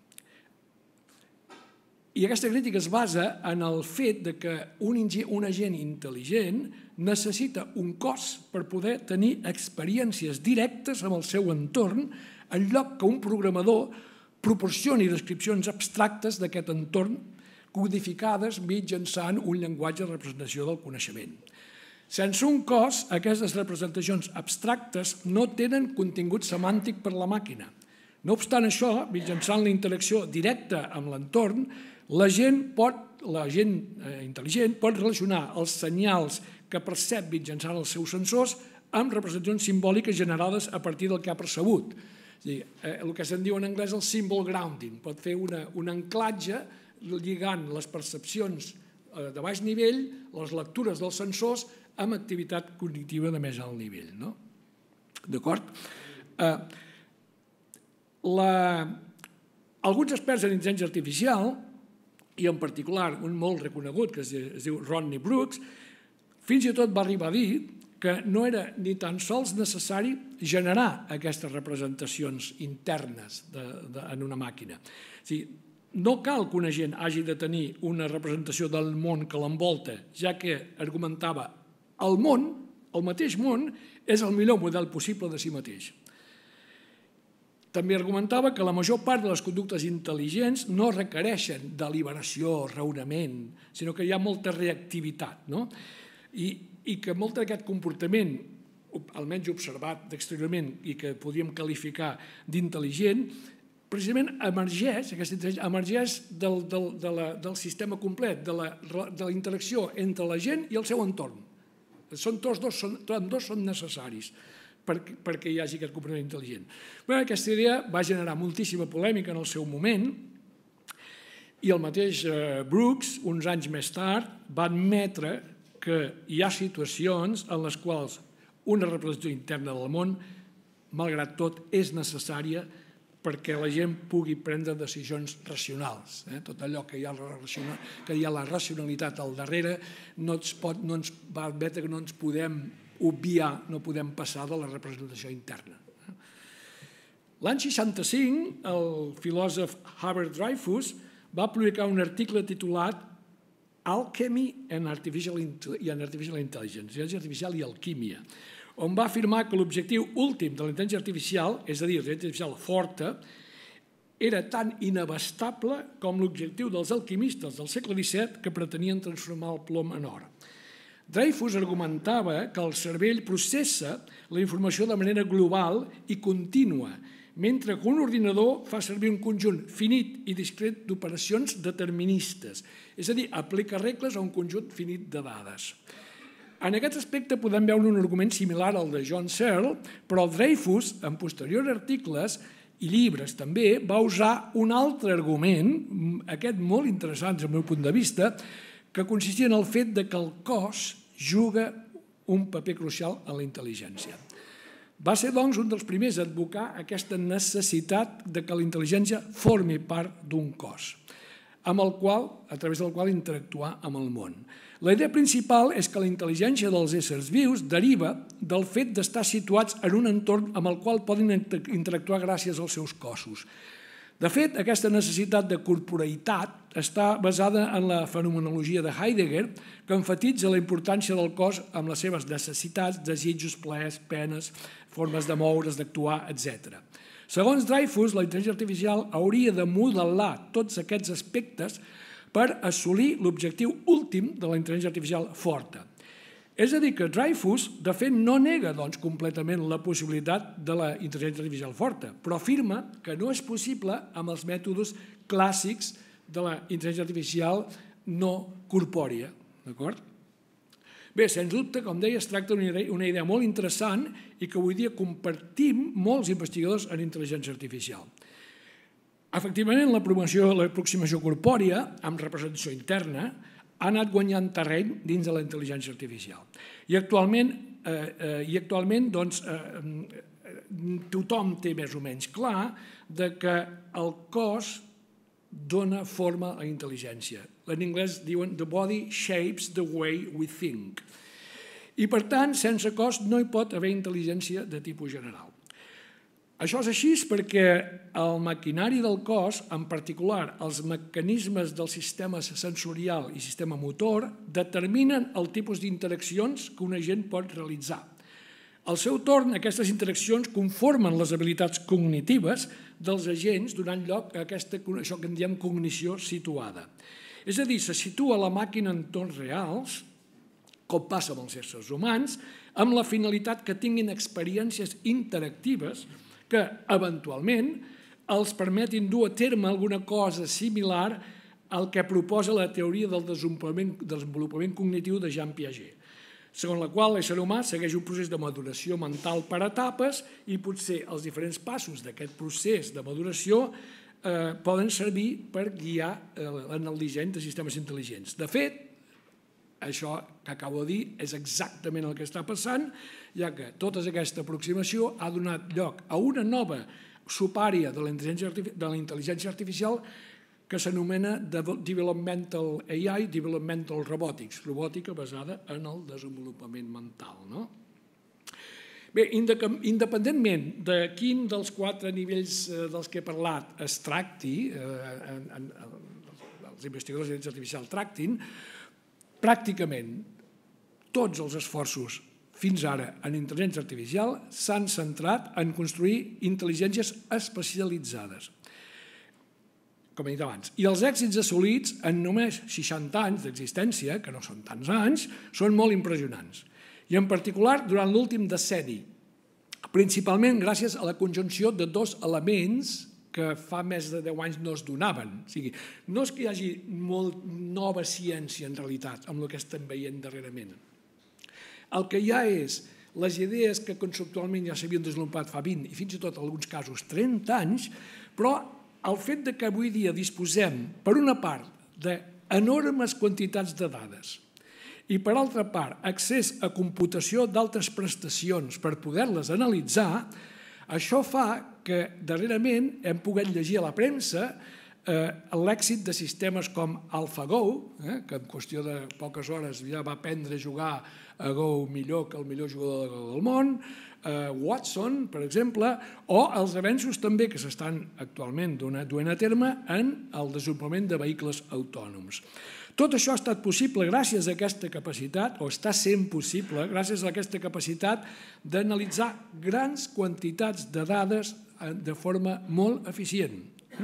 I aquesta crítica es basa en el fet que un agent intel·ligent necessita un cos per poder tenir experiències directes amb el seu entorn, en lloc que un programador proporcioni descripcions abstractes d'aquest entorn codificades mitjançant un llenguatge de representació del coneixement. Sense un cos, aquestes representacions abstractes no tenen contingut semàntic per la màquina. No obstant això, mitjançant la interacció directa amb l'entorn, l'agent intel·ligent pot relacionar els senyals que percep mitjançant els seus sensors amb representacions simbòliques generades a partir del que ha percebut. El que se'n diu en anglès el symbol grounding. Pot fer un anclatge lligant les percepcions de baix nivell, les lectures dels sensors, amb activitat cognitiva de més alt nivell. D'acord? Alguns experts en intel·ligència artificial, i en particular un molt reconegut que es diu Rodney Brooks, fins i tot va arribar a dir que no era ni tan sols necessari generar aquestes representacions internes en una màquina. No cal que un agent hagi de tenir una representació del món que l'envolta, ja que argumentava el món, el mateix món, és el millor model possible de si mateix. També argumentava que la major part de les conductes intel·ligents no requereixen deliberació, raonament, sinó que hi ha molta reactivitat, i que molt d'aquest comportament, almenys observat d'exteriorment i que podríem qualificar d'intel·ligent, precisament emergeix del sistema complet, de la interacció entre la gent i el seu entorn. Ambdós són necessaris perquè hi hagi aquest comportament intel·ligent. Aquesta idea va generar moltíssima polèmica en el seu moment I el mateix Brooks, uns anys més tard, va admetre que hi ha situacions en les quals una representació interna del món, malgrat tot, és necessària perquè la gent pugui prendre decisions racionals. Tot allò que hi ha la racionalitat al darrere no ens va admetre que no ens podem obviar, no podem passar de la representació interna. L'any 65, el filòsof Hubert Dreyfus va publicar un article titulat Alchemy and Artificial Intelligence, intel·ligència artificial i alquímia, on va afirmar que l'objectiu últim de la intel·ligència artificial, és a dir, la intel·ligència artificial forta, era tan inabastable com l'objectiu dels alquimistes del segle XVII que pretenien transformar el plom en or. Dreyfus argumentava que el cervell processa la informació de manera global i contínua, mentre que un ordinador fa servir un conjunt finit i discret d'operacions deterministes, és a dir, aplica regles a un conjunt finit de dades. En aquest aspecte podem veure un argument similar al de John Searle, però Dreyfus, en posteriors articles i llibres també, va usar un altre argument, aquest molt interessant des del meu punt de vista, que consistia en el fet que el cos juga un paper crucial en la intel·ligència. Va ser, doncs, un dels primers a advocar aquesta necessitat que la intel·ligència formi part d'un cos, a través del qual interactuar amb el món. La idea principal és que la intel·ligència dels éssers vius deriva del fet d'estar situats en un entorn amb el qual poden interactuar gràcies als seus cossos. De fet, aquesta necessitat de corporeïtat està basada en la fenomenologia de Heidegger, que enfatitza la importància del cos amb les seves necessitats, desitjos, plaers, penes, formes de moure's, d'actuar, etc. Segons Dreyfus, la intel·ligència artificial hauria de modelar tots aquests aspectes per assolir l'objectiu últim de la intel·ligència artificial forta. És a dir, que Dreyfus, de fet, no nega completament la possibilitat de la intel·ligència artificial forta, però afirma que no és possible amb els mètodes clàssics de la intel·ligència artificial no corpòria. D'acord? Bé, sens dubte, com deia, es tracta d'una idea molt interessant i que avui dia compartim molts investigadors en intel·ligència artificial. Efectivament, l'aproximació corpòria, amb representació interna, ha anat guanyant terreny dins de la intel·ligència artificial. I actualment tothom té més o menys clar que el cos dona forma a la intel·ligència. En anglès diuen «the body shapes the way we think». I, per tant, sense cos no hi pot haver intel·ligència de tipus general. Això és així perquè el maquinari del cos, en particular els mecanismes del sistema sensorial i sistema motor, determinen el tipus d'interaccions que un agent pot realitzar. Al seu torn, aquestes interaccions conformen les habilitats cognitives dels agents donant lloc a això que en diem cognició situada. És a dir, se situa la màquina en entorns reals, com passa amb els éssers humans, amb la finalitat que tinguin experiències interactives que, eventualment, els permetin dur a terme alguna cosa similar al que proposa la teoria del desenvolupament cognitiu de Jean Piaget, segons la qual l'ésser humà segueix un procés de maduració mental per etapes i potser els diferents passos d'aquest procés de maduració poden servir per guiar en el disseny de sistemes intel·ligents. De fet, això que acabo de dir és exactament el que està passant, ja que tota aquesta aproximació ha donat lloc a una nova subàrea de la intel·ligència artificial que s'anomena Developmental AI, Developmental Robotics, robòtica basada en el desenvolupament mental. Bé, independentment de quin dels 4 nivells dels que he parlat es tracti, els investigadors d'intel·ligència artificial tractin, pràcticament tots els esforços fins ara en intel·ligència artificial s'han centrat en construir intel·ligències especialitzades, com he dit abans. I els èxits assolits en només 60 anys d'existència, que no són tants anys, són molt impressionants. I en particular durant l'últim decenni, principalment gràcies a la conjunció de 2 elements que fa més de 10 anys no es donaven. O sigui, no és que hi hagi molt nova ciència, en realitat, amb el que estem veient darrerament. El que hi ha és les idees que conceptualment ja s'havien desenvolupat fa 20 i fins i tot en alguns casos 30 anys, però el fet que avui dia disposem, per una part, d'enormes quantitats de dades i, per altra part, accés a computació d'altres prestacions per poder-les analitzar, això fa que darrerament hem pogut llegir a la premsa l'èxit de sistemes com AlphaGo, que en qüestió de poques hores ja va aprendre a jugar a Go millor que el millor jugador de Go del món, Watson, per exemple, o els avenços també que s'estan actualment duent a terme en el desenvolupament de vehicles autònoms. Tot això ha estat possible gràcies a aquesta capacitat, o està sent possible gràcies a aquesta capacitat d'analitzar grans quantitats de dades de forma molt eficient.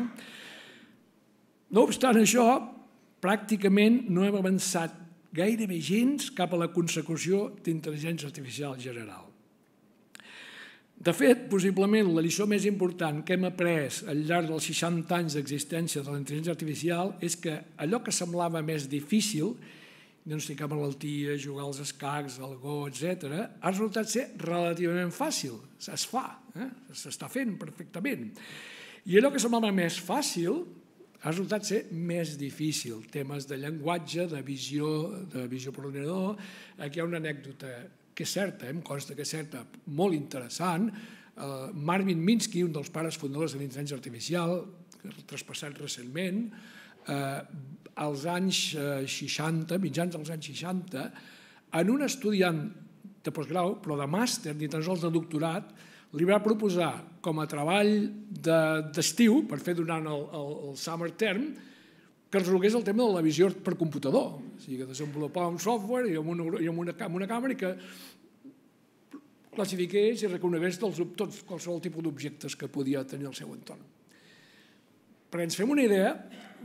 No obstant això, pràcticament no hem avançat gairebé gens cap a la consecució d'intel·ligència artificial general. De fet, possiblement, la lliçó més important que hem après al llarg dels 60 anys d'existència de la intel·ligència artificial és que allò que semblava més difícil, doncs ficar malaltia, jugar als escacs, al Go, etc., ha resultat ser relativament fàcil. Es fa, s'està fent perfectament. I allò que semblava més fàcil ha resultat ser més difícil. Temes de llenguatge, de visió per l'ordinador. Aquí hi ha una anècdota que és certa, em consta que és certa, molt interessant. Marvin Minsky, un dels pares fundadors de l'intel·ligència artificial, traspassat recentment, als anys 60, mitjans dels anys 60, en un estudiant de postgrau, però de màster, ni tan sols de doctorat, li va proposar com a treball d'estiu, per fer durant el summer term, que resolgués el tema de la visió per computador. O sigui, que desenvolupava un software i amb una càmera que classifiqués i reconegués qualsevol tipus d'objectes que podia tenir al seu entorn. Perquè ens fem una idea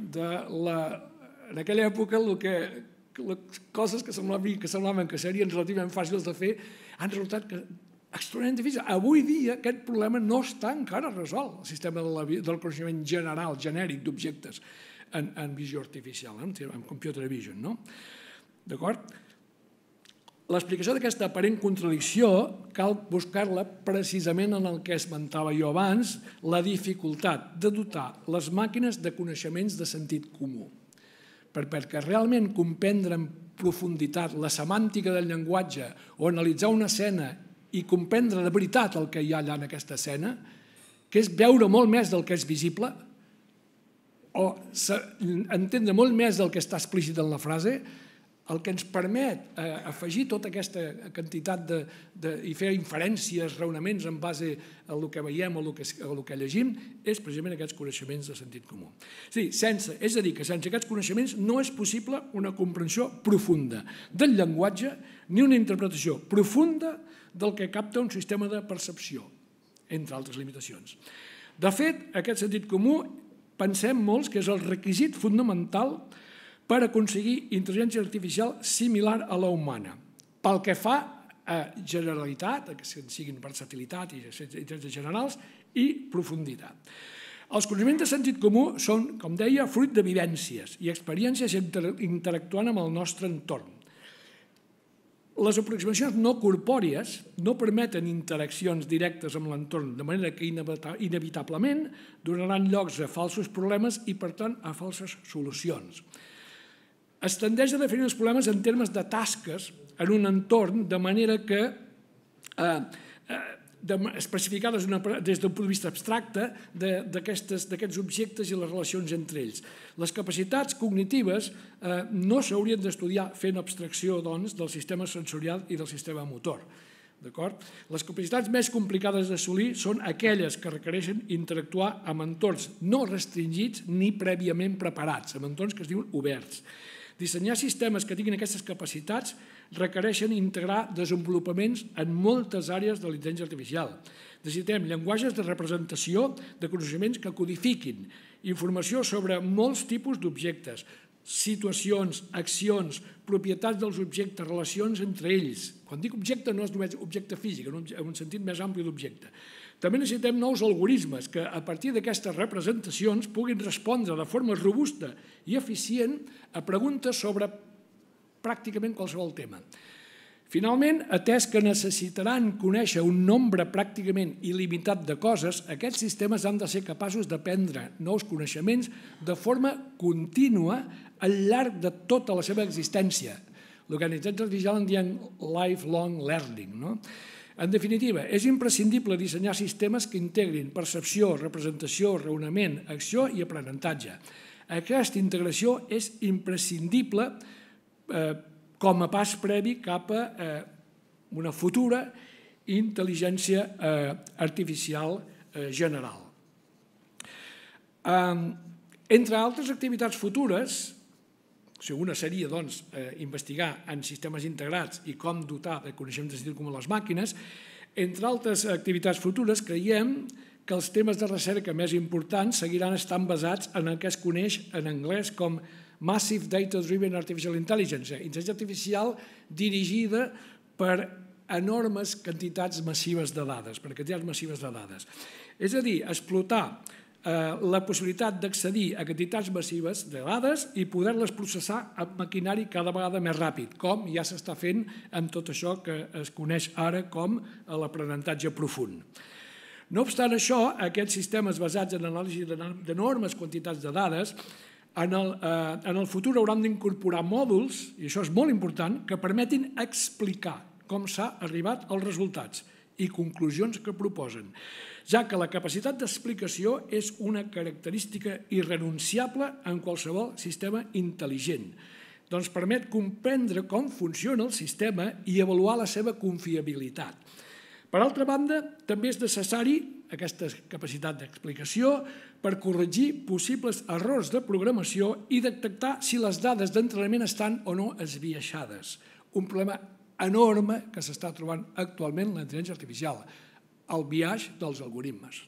en aquella època les coses que semblaven que serien relativament fàcils de fer han resultat extraordinàriament difícils. Avui dia aquest problema no està encara resolt, el sistema del coneixement general, genèric d'objectes en visió artificial, en computer vision. D'acord? L'explicació d'aquesta aparent contradicció cal buscar-la precisament en el que esmentava jo abans, la dificultat de dotar les màquines de coneixements de sentit comú. Perquè realment comprendre en profunditat la semàntica del llenguatge o analitzar una escena i comprendre de veritat el que hi ha allà en aquesta escena, que és veure molt més del que és visible, o entendre molt més del que està explícit en la frase, el que ens permet afegir tota aquesta quantitat i fer inferències, raonaments en base al que veiem o el que llegim, és precisament aquests coneixements de sentit comú. És a dir, que sense aquests coneixements no és possible una comprensió profunda del llenguatge ni una interpretació profunda del que capta un sistema de percepció, entre altres limitacions. De fet, aquest sentit comú pensem molts que és el requisit fonamental per aconseguir intel·ligència artificial similar a la humana, pel que fa a generalitat, que siguin versatilitat i intel·ligències generals, i profunditat. Els coneixements de sentit comú són, com deia, fruit de vivències i experiències interactuant amb el nostre entorn. Les aproximacions no corpòries no permeten interaccions directes amb l'entorn, de manera que inevitablement donaran llocs a falsos problemes i, per tant, a falses solucions. Es tendeix a definir els problemes en termes de tasques en un entorn, de manera que especificades des d'un punt de vista abstracte d'aquests objectes i les relacions entre ells. Les capacitats cognitives no s'haurien d'estudiar fent abstracció, doncs, del sistema sensorial i del sistema motor. Les capacitats més complicades d'assolir són aquelles que requereixen interactuar amb entorns no restringits ni prèviament preparats, amb entorns que es diuen oberts. Dissenyar sistemes que tinguin aquestes capacitats requereixen integrar desenvolupaments en moltes àrees de la intel·ligència artificial. Necessitem llenguatges de representació de coneixements que codifiquin informació sobre molts tipus d'objectes, situacions, accions, propietats dels objectes, relacions entre ells. Quan dic objecte no és només objecte físic, en un sentit més ampli d'objecte. També necessitem nous algoritmes que, a partir d'aquestes representacions, puguin respondre de forma robusta i eficient a preguntes sobre pràcticament qualsevol tema. Finalment, atès que necessitaran conèixer un nombre pràcticament il·limitat de coses, aquests sistemes han de ser capaços d'aprendre nous coneixements de forma contínua al llarg de tota la seva existència. El que en intel·ligència artificial en diem lifelong learning. En definitiva, és imprescindible dissenyar sistemes que integrin percepció, representació, raonament, acció i aprenentatge. Aquesta integració és imprescindible com a pas previ cap a una futura intel·ligència artificial general. Entre altres activitats futures, una seria investigar en sistemes integrats i com dotar de coneixements de sentit comú a les màquines, entre altres activitats futures creiem que els temes de recerca més importants seguiran estant basats en el que es coneix en anglès com Massive Data-Driven Artificial Intelligence, intel·ligència artificial dirigida per enormes quantitats massives de dades, És a dir, explotar la possibilitat d'accedir a quantitats massives de dades i poder-les processar amb maquinari cada vegada més ràpid, com ja s'està fent amb tot això que es coneix ara com l'aprenentatge profund. No obstant això, aquests sistemes basats en l'anàlisi d'enormes quantitats de dades en el futur hauran d'incorporar mòduls, i això és molt important, que permetin explicar com s'ha arribat als resultats i conclusions que proposen, ja que la capacitat d'explicació és una característica irrenunciable en qualsevol sistema intel·ligent. Doncs permet comprendre com funciona el sistema i avaluar la seva confiabilitat. Per altra banda, també és necessari aquesta capacitat d'explicació per corregir possibles errors de programació i detectar si les dades d'entrenament estan o no esbiaixades. Un problema enorme que s'està trobant actualment en la intel·ligència artificial, el biaix dels algoritmes.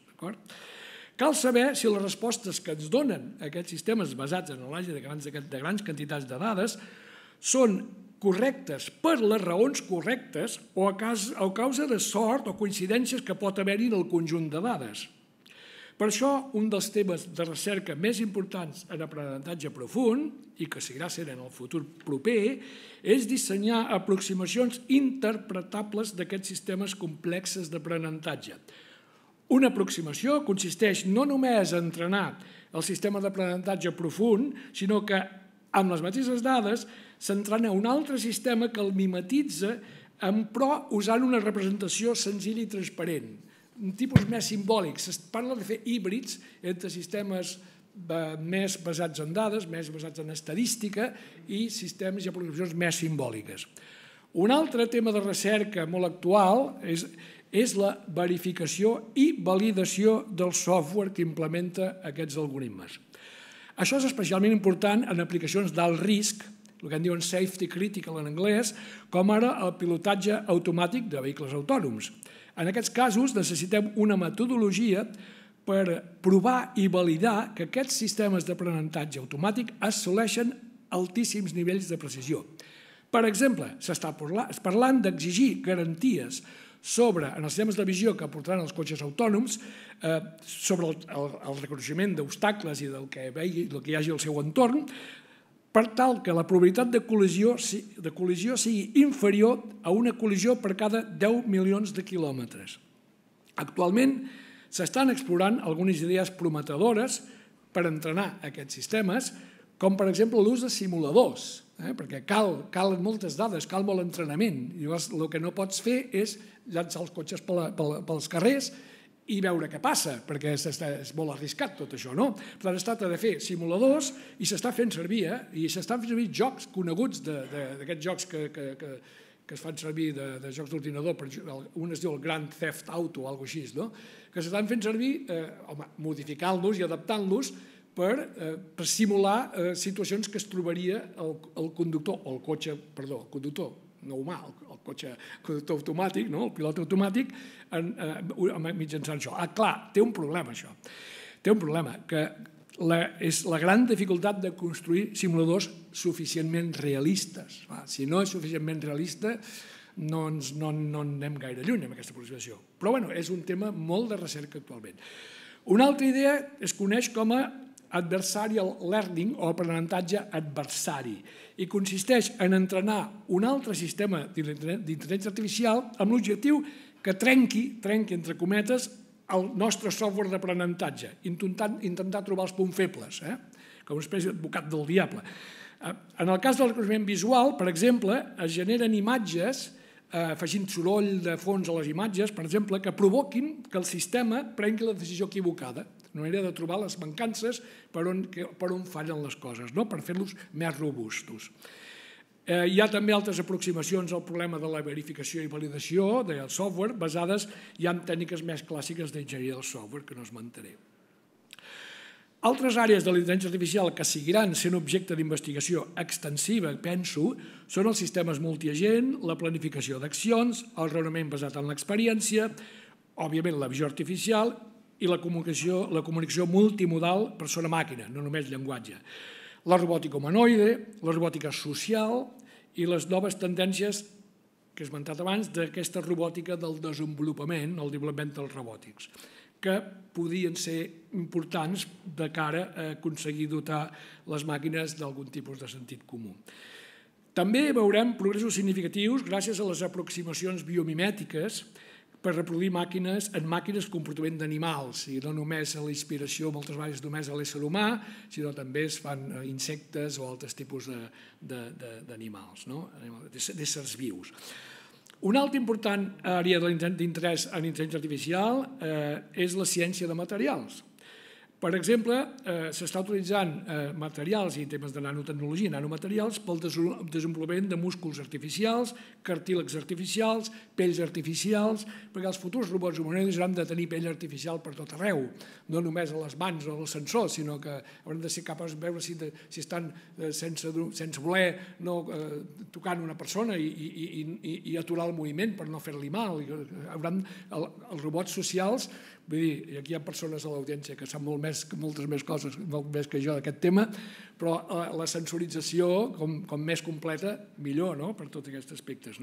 Cal saber si les respostes que ens donen aquests sistemes basats en l'anàlisi de grans quantitats de dades són correctes per les raons correctes o a causa de sort o coincidències que pot haver-hi en el conjunt de dades. Per això, un dels temes de recerca més importants en aprenentatge profund, i que seguirà sent en el futur proper, és dissenyar aproximacions interpretables d'aquests sistemes complexes d'aprenentatge. Una aproximació consisteix no només a entrenar el sistema d'aprenentatge profund, sinó que amb les mateixes dades s'entrena un altre sistema que el mimetitza, però usant una representació senzilla i transparent, un tipus més simbòlic. Es parla de fer híbrids entre sistemes més basats en dades, més basats en estadística i sistemes i aproximacions més simbòliques. Un altre tema de recerca molt actual és la verificació i validació del software que implementa aquests algoritmes. Això és especialment important en aplicacions d'alt risc, el que en diuen safety critical en anglès, com ara el pilotatge automàtic de vehicles autònoms. En aquests casos necessitem una metodologia per provar i validar que aquests sistemes d'aprenentatge automàtic assoleixen altíssims nivells de precisió. Per exemple, s'està parlant d'exigir garanties en els sistemes de visió que aportaran els cotxes autònoms, sobre el reconeixement d'obstacles i del que hi hagi al seu entorn, per tal que la probabilitat de col·lisió sigui inferior a una col·lisió per cada 10 milions de quilòmetres. Actualment s'estan explorant algunes idees prometedores per entrenar aquests sistemes, com per exemple l'ús de simuladors, perquè cal moltes dades, cal molt entrenament. I llavors el que no pots fer és llançar els cotxes pels carrers i veure què passa, perquè és molt arriscat tot això, no? Per tant, es tracta de fer simuladors i s'està fent servir, i s'estan fent servir jocs coneguts d'aquests jocs que es fan servir de jocs d'ordinador, un es diu el Grand Theft Auto o alguna cosa així, no? Que s'estan fent servir, modificant-los i adaptant-los per simular situacions que es trobaria el conductor, o el cotxe, perdó, el conductor, no humà, el cotxe conductor automàtic, el pilot automàtic, mitjançant això. Clar, té un problema això. Té un problema, que és la gran dificultat de construir simuladors suficientment realistes. Si no és suficientment realista, no anem gaire lluny amb aquesta aproximació. Però és un tema molt de recerca actualment. Una altra idea es coneix com a Adversarial Learning o aprenentatge adversari i consisteix en entrenar un altre sistema d'intel·ligència artificial amb l'objectiu que trenqui, entre cometes, el nostre software d'aprenentatge, intentar trobar els punts febles, com una espècie d'advocat del diable. En el cas del reconeixement visual, per exemple, es generen imatges afegint soroll de fons a les imatges, per exemple, que provoquin que el sistema prengui la decisió equivocada. Una manera de trobar les mancances per on fallen les coses, per fer-los més robustos. Hi ha també altres aproximacions al problema de la verificació i validació del software basades ja en tècniques més clàssiques d'enginyeria del software, que no esmentaré. Altres àrees de la intel·ligència artificial que seguiran sent objecte d'investigació extensiva, penso, són els sistemes multiagent, la planificació d'accions, el raonament basat en l'experiència, òbviament la visió artificial i la comunicació multimodal persona-màquina, no només llenguatge, la robòtica humanoide, la robòtica social i les noves tendències que he esmentat abans d'aquesta robòtica del desenvolupament, el desenvolupament dels robòtics, que podrien ser importants de cara a aconseguir dotar les màquines d'algun tipus de sentit comú. També veurem progressos significatius gràcies a les aproximacions biomimètiques per reproduir màquines en màquines comportament d'animals, i no només a la inspiració, moltes vegades només a l'ésser humà, sinó també es fan insectes o altres tipus d'animals, d'éssers vius. Una altra important àrea d'interès en intel·ligència artificial és la ciència de materials. Per exemple, s'està utilitzant materials i temes de nanotecnologia, nanomaterials, pel desenvolupament de músculs artificials, cartílegs artificials, pells artificials, perquè els futurs robots humanoides hauran de tenir pell artificial per tot arreu, no només a les mans o als sensors, sinó que hauran de ser capaços de veure si estan sense voler tocant una persona i aturar el moviment per no fer-li mal. Els robots socials, vull dir, i aquí hi ha persones a l'audiència que saben moltes més coses, molt més que jo d'aquest tema, però la sensorització, com més completa, millor per tots aquests aspectes.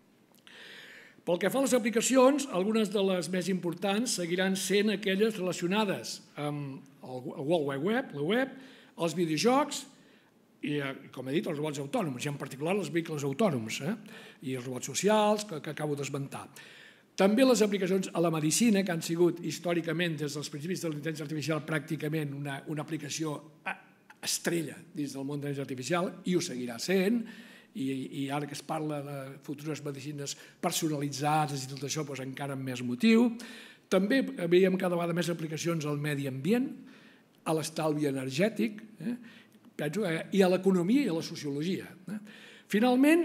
Pel que fa a les aplicacions, algunes de les més importants seguiran sent aquelles relacionades amb el World Wide Web, la web, els videojocs i, com he dit, els robots autònoms, i en particular els vehicles autònoms i els robots socials que acabo d'esmentar. També les aplicacions a la medicina, que han sigut històricament, des dels principis de la intel·ligència artificial, pràcticament una aplicació estrella dins del món de la intel·ligència artificial, i ho seguirà sent, i ara que es parla de futures medicines personalitzades i tot això, doncs encara amb més motiu. També veiem cada vegada més aplicacions al medi ambient, a l'estalvi energètic, i a l'economia i a la sociologia. Finalment,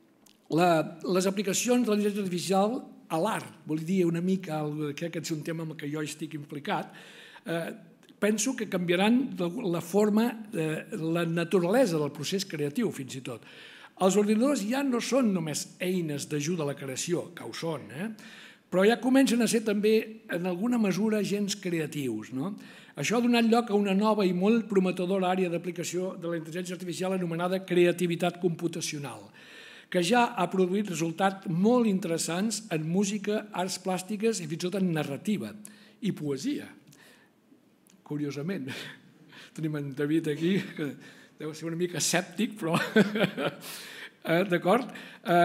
les aplicacions de la intel·ligència artificial a l'art, vol dir una mica, crec que és un tema en què jo estic implicat, penso que canviaran la forma, la naturalesa del procés creatiu, fins i tot. Els ordinadors ja no són només eines d'ajuda a la creació, que ho són, però ja comencen a ser també, en alguna mesura, agents creatius. Això ha donat lloc a una nova i molt prometedora àrea d'aplicació de la intel·ligència artificial anomenada creativitat computacional, que ja ha produït resultats molt interessants en música, arts plàstiques i fins i tot en narrativa i poesia. Curiosament, tenim en David aquí, que deu ser una mica escèptic, però... D'acord?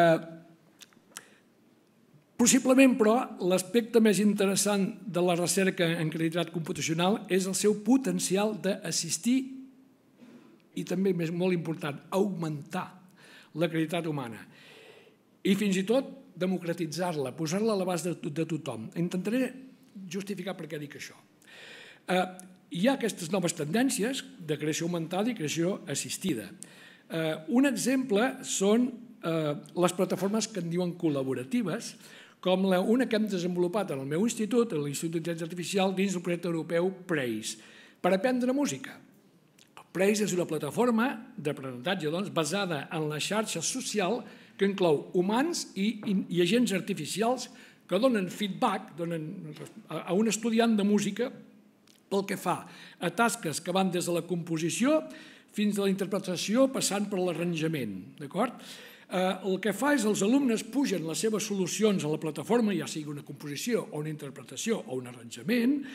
Possiblement, però, l'aspecte més interessant de la recerca en creativitat computacional és el seu potencial d'assistir i també, molt important, augmentar la creativitat humana i fins i tot democratitzar-la, posar-la a l'abast de tothom. Intentaré justificar per què dic això. Hi ha aquestes noves tendències de creació augmentada i creació assistida. Un exemple són les plataformes que en diuen col·laboratives, com una que hem desenvolupat en el meu institut, l'Institut d'Intel·ligència Artificial, dins del projecte europeu PRAISE, per aprendre música. PRAISE és una plataforma d'aprenentatge basada en la xarxa social que inclou humans i agents artificials que donen feedback a un estudiant de música pel que fa a tasques que van des de la composició fins a la interpretació passant per l'arranjament. El que fa és que els alumnes pugen les seves solucions a la plataforma, ja sigui una composició o una interpretació o un arranjament,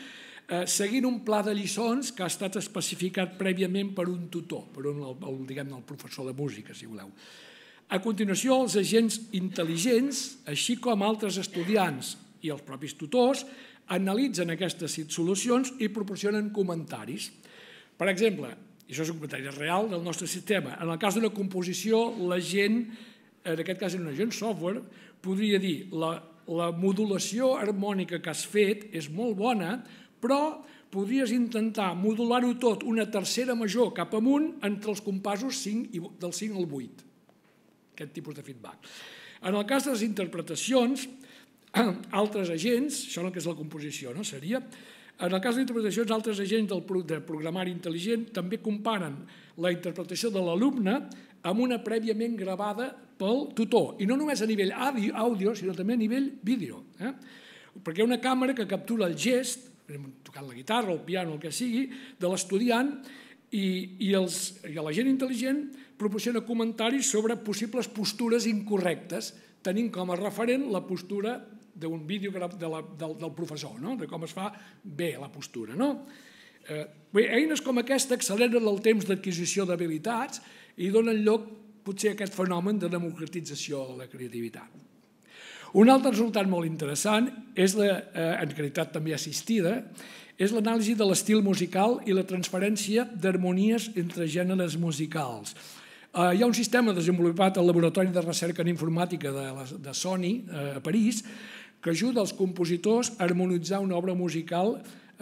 seguint un pla de lliçons que ha estat especificat prèviament per un tutor, per el professor de música, si voleu. A continuació, els agents intel·ligents, així com altres estudiants i els propis tutors, analitzen aquestes solucions i proporcionen comentaris. Per exemple, i això és un comentari real del nostre sistema, en el cas d'una composició, l'agent, en aquest cas un agent software, podria dir la modulació harmònica que has fet és molt bona, però podries intentar modular-ho tot una tercera major cap amunt entre els compassos del 5 al 8. Aquest tipus de feedback. En el cas de les interpretacions, altres agents, això és el que és la composició, no? Seria... En el cas d'interpretacions, altres agents del programari intel·ligent també comparen la interpretació de l'alumne amb una prèviament gravada pel tutor, i no només a nivell àudio, sinó també a nivell vídeo. Perquè hi ha una càmera que captura el gest, tocant la guitarra, el piano, el que sigui, de l'estudiant, i l'agent intel·ligent proporciona comentaris sobre possibles postures incorrectes, tenint com a referent la postura d'un vídeo del professor, de com es fa bé la postura. Eines com aquesta acceleren el temps d'adquisició d'habilitats i donen lloc potser a aquest fenomen de democratització de la creativitat. Un altre resultat molt interessant, en realitat també assistida, és l'anàlisi de l'estil musical i la transferència d'harmonies entre gèneres musicals. Hi ha un sistema desenvolupat al Laboratori de Recerca en Informàtica de Sony a París que ajuda els compositors a harmonitzar una obra musical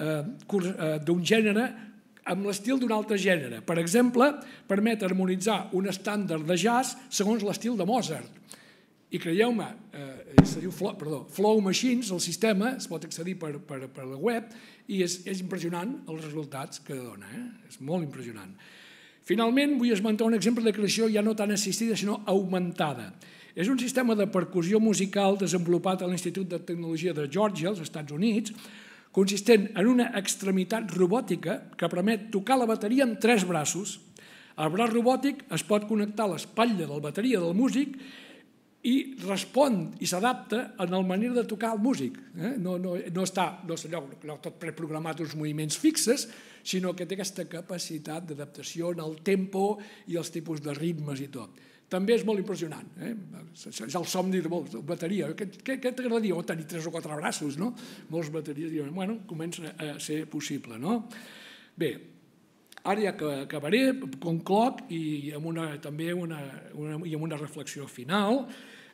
d'un gènere amb l'estil d'un altre gènere. Per exemple, permet harmonitzar un estàndard de jazz segons l'estil de Mozart. I creieu-me, es diu Flow Machines, el sistema, es pot accedir per la web i és impressionant els resultats que dona. És molt impressionant. Finalment, vull esmentar un exemple de creació ja no tan assistida, sinó augmentada. És un sistema de percussió musical desenvolupat a l'Institut de Tecnologia de Geòrgia, als Estats Units, consistent en una extremitat robòtica que permet tocar la bateria amb 3 braços. El braç robòtic es pot connectar a l'espatlla de la bateria del músic i respon i s'adapta a la manera de tocar el músic. No està allò tot preprogramat uns moviments fixes, sinó que té aquesta capacitat d'adaptació en el tempo i els tipus de ritmes i tot. També és molt impressionant. És el somni de molts, bateria. Què t'agradaria? Tenir 3 o 4 braços, no? Molts bateries diuen, bueno, comença a ser possible, no? Bé, ara ja acabaré, concloc, i també amb una reflexió final,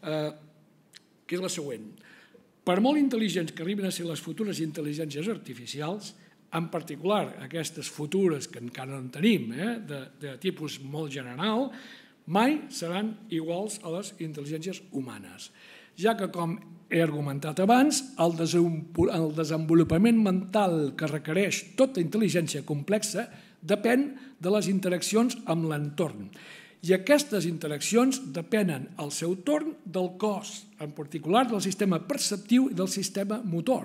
que és la següent. Per molt intel·ligents que arriben a ser les futures intel·ligències artificials, en particular aquestes futures que encara no en tenim, de tipus molt general, mai seran iguals a les intel·ligències humanes, ja que, com he argumentat abans, el desenvolupament mental que requereix tota intel·ligència complexa depèn de les interaccions amb l'entorn. I aquestes interaccions depenen, al seu torn, del cos, en particular del sistema perceptiu i del sistema motor.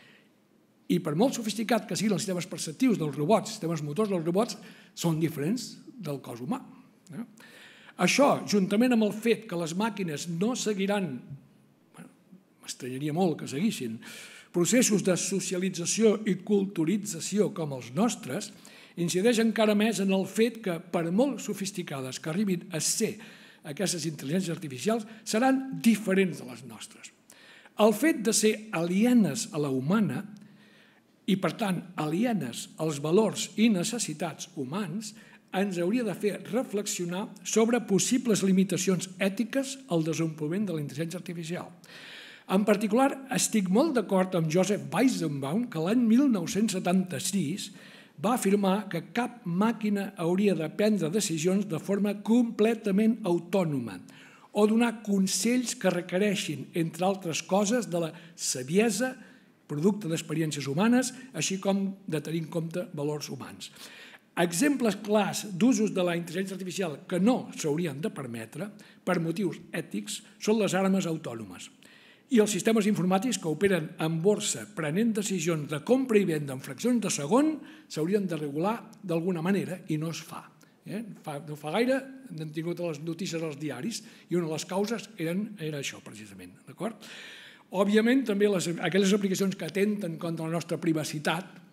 I per molt sofisticat que siguin els sistemes perceptius dels robots, els sistemes motors dels robots, són diferents del cos humà. Això, juntament amb el fet que les màquines no seguiran, m'estranyaria molt que seguissin, processos de socialització i culturització com els nostres, incideix encara més en el fet que, per molt sofisticades que arribin a ser aquestes intel·ligències artificials, seran diferents de les nostres. El fet de ser alienes a la humana i, per tant, alienes als valors i necessitats humans, ens hauria de fer reflexionar sobre possibles limitacions ètiques al desenvolupament de la intel·ligència artificial. En particular, estic molt d'acord amb Joseph Weizenbaum, que l'any 1976 va afirmar que cap màquina hauria de prendre decisions de forma completament autònoma o donar consells que requereixin, entre altres coses, de la saviesa, producte d'experiències humanes, així com de tenir en compte valors humans. Exemples clars d'usos de la intel·ligència artificial que no s'haurien de permetre per motius ètics són les armes autònomes i els sistemes informàtics que operen en borsa prenent decisions de compra i venda en fraccions de segon s'haurien de regular d'alguna manera i no es fa. No fa gaire hem tingut les notícies als diaris i una de les causes era això precisament. Òbviament també aquelles aplicacions que atenten contra la nostra privacitat,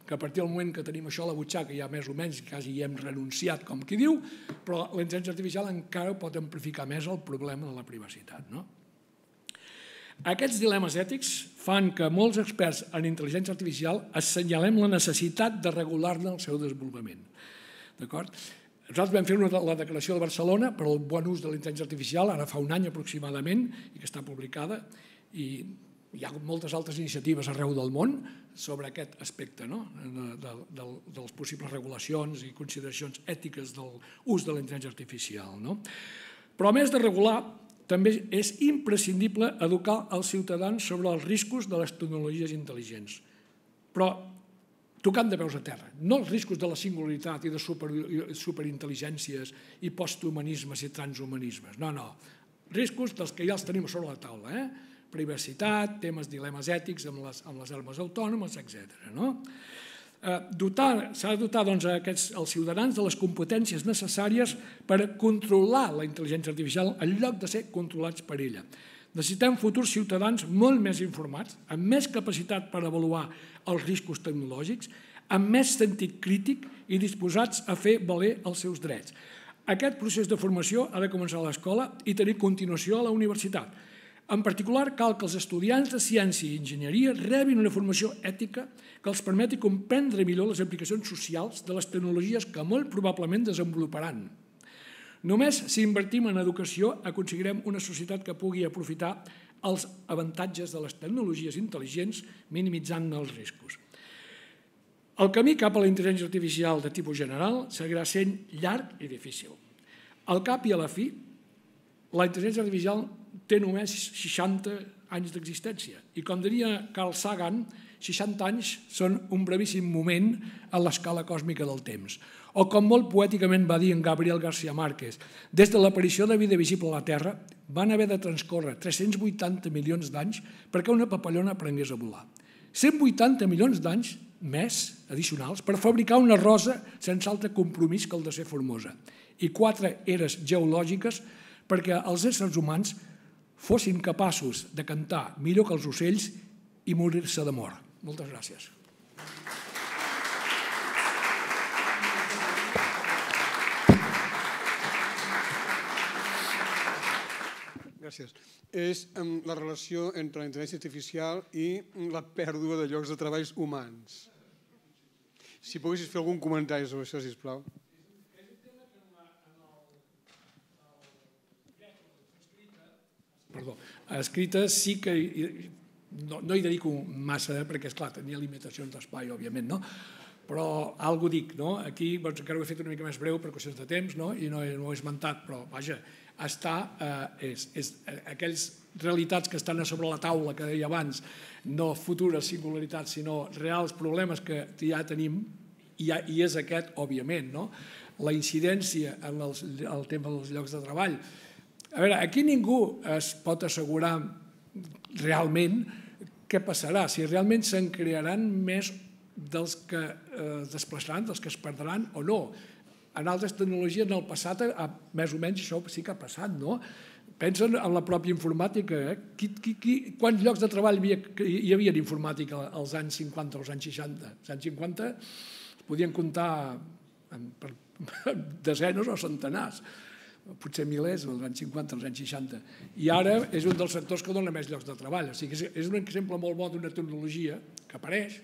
que a partir del moment que tenim això a la butxaca ja més o menys quasi hi hem renunciat, com qui diu, però la intel·ligència artificial encara pot amplificar més el problema de la privacitat. Aquests dilemes ètics fan que molts experts en intel·ligència artificial assenyalem la necessitat de regular-ne el seu desenvolupament. D'acord? Nosaltres vam fer la declaració de Barcelona per al bon ús de la intel·ligència artificial, ara fa un any aproximadament, i que està publicada, i hi ha moltes altres iniciatives arreu del món sobre aquest aspecte de les possibles regulacions i consideracions ètiques de l'ús de la intel·ligència artificial. Però a més de regular, també és imprescindible educar els ciutadans sobre els riscos de les tecnologies intel·ligents. Però tocant de peus a terra, no els riscos de la singularitat i de superintel·ligències i posthumanismes i transhumanismes, no. Riscos dels que ja els tenim sobre la taula, privacitat, temes, dilemes ètics amb les armes autònomes, etc. S'ha de dotar els ciutadans de les competències necessàries per controlar la intel·ligència artificial en lloc de ser controlats per ella. Necessitem futurs ciutadans molt més informats, amb més capacitat per avaluar els riscos tecnològics, amb més sentit crític i disposats a fer valer els seus drets. Aquest procés de formació ha de començar a l'escola i tenir continuació a la universitat. En particular, cal que els estudiants de ciència i enginyeria rebin una formació ètica que els permeti comprendre millor les aplicacions socials de les tecnologies que molt probablement desenvoluparan. Només si invertim en educació aconseguirem una societat que pugui aprofitar els avantatges de les tecnologies intel·ligents minimitzant els riscos. El camí cap a la intel·ligència artificial de tipus general seguirà sent llarg i difícil. Al cap i a la fi, la intel·ligència artificial té només 60 anys d'existència i, com diria Carl Sagan, 60 anys són un brevíssim moment a l'escala còsmica del temps. O com molt poèticament va dir en Gabriel García Márquez, des de l'aparició de vida visible a la Terra van haver de transcórrer 380 milions d'anys perquè una papallona aprengués a volar. 180 milions d'anys més addicionals per fabricar una rosa sense altre compromís que el de ser formosa i 4 eres geològiques perquè els éssers humans fossin capaços de cantar millor que els ocells i morir-se d'amor. Moltes gràcies. Gràcies. És la relació entre la intel·ligència artificial i la pèrdua de llocs de treballs humans. Si poguessis fer algun comentari sobre això, sisplau. Perdó, escrita sí que no hi dedico massa perquè, esclar, tenia limitacions d'espai, òbviament, no? Però algo dic, no? Aquí encara ho he fet una mica més breu per qüestions de temps, no? I no ho he esmentat, però vaja, aquelles realitats que estan a sobre la taula, que deia abans, no futures singularitats, sinó reals problemes que ja tenim, i és aquest, òbviament, no? La incidència en el tema dels llocs de treball. A veure, aquí ningú es pot assegurar realment què passarà, si realment se'n crearan més dels que es desplaçaran, dels que es perdran o no. En altres tecnologies, en el passat, més o menys això sí que ha passat, no? Pensen en la pròpia informàtica. Quants llocs de treball hi havia d'informàtica als anys 50 o als anys 60? Als anys 50 es podien comptar per desenes o centenars, potser milers, als anys 50, als anys 60. I ara és un dels sectors que dona més llocs de treball. O sigui, és un exemple molt bo d'una tecnologia que apareix,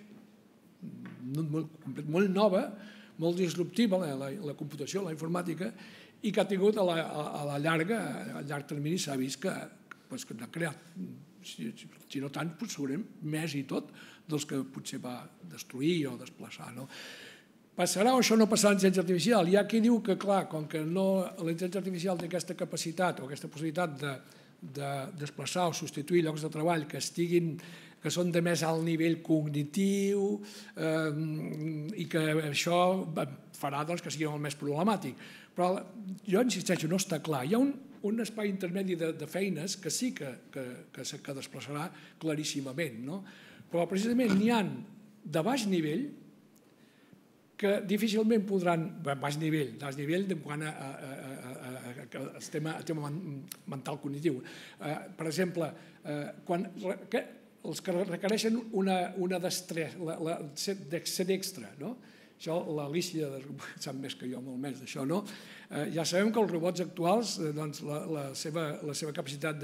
molt nova, molt disruptiva, la computació, la informàtica, i que ha tingut a la llarg termini s'ha vist que n'ha creat, si no tant, segurament més i tot dels que potser va destruir o desplaçar. Passarà o això no passarà en intel·ligència artificial? Hi ha qui diu que, clar, com que la intel·ligència artificial té aquesta capacitat o aquesta possibilitat de desplaçar o substituir llocs de treball que són de més alt nivell cognitiu i que això farà que sigui molt més problemàtic. Però jo insisteixo, no està clar. Hi ha un espai intermedi de feines que sí que desplaçarà claríssimament, però precisament n'hi ha de baix nivell que difícilment podran, baix nivell quant al tema mental cognitiu. Per exemple, els que requereixen una ser extra, no? Això l'Alícia sap més que jo, molt més d'això, no? Ja sabem que els robots actuals, la seva capacitat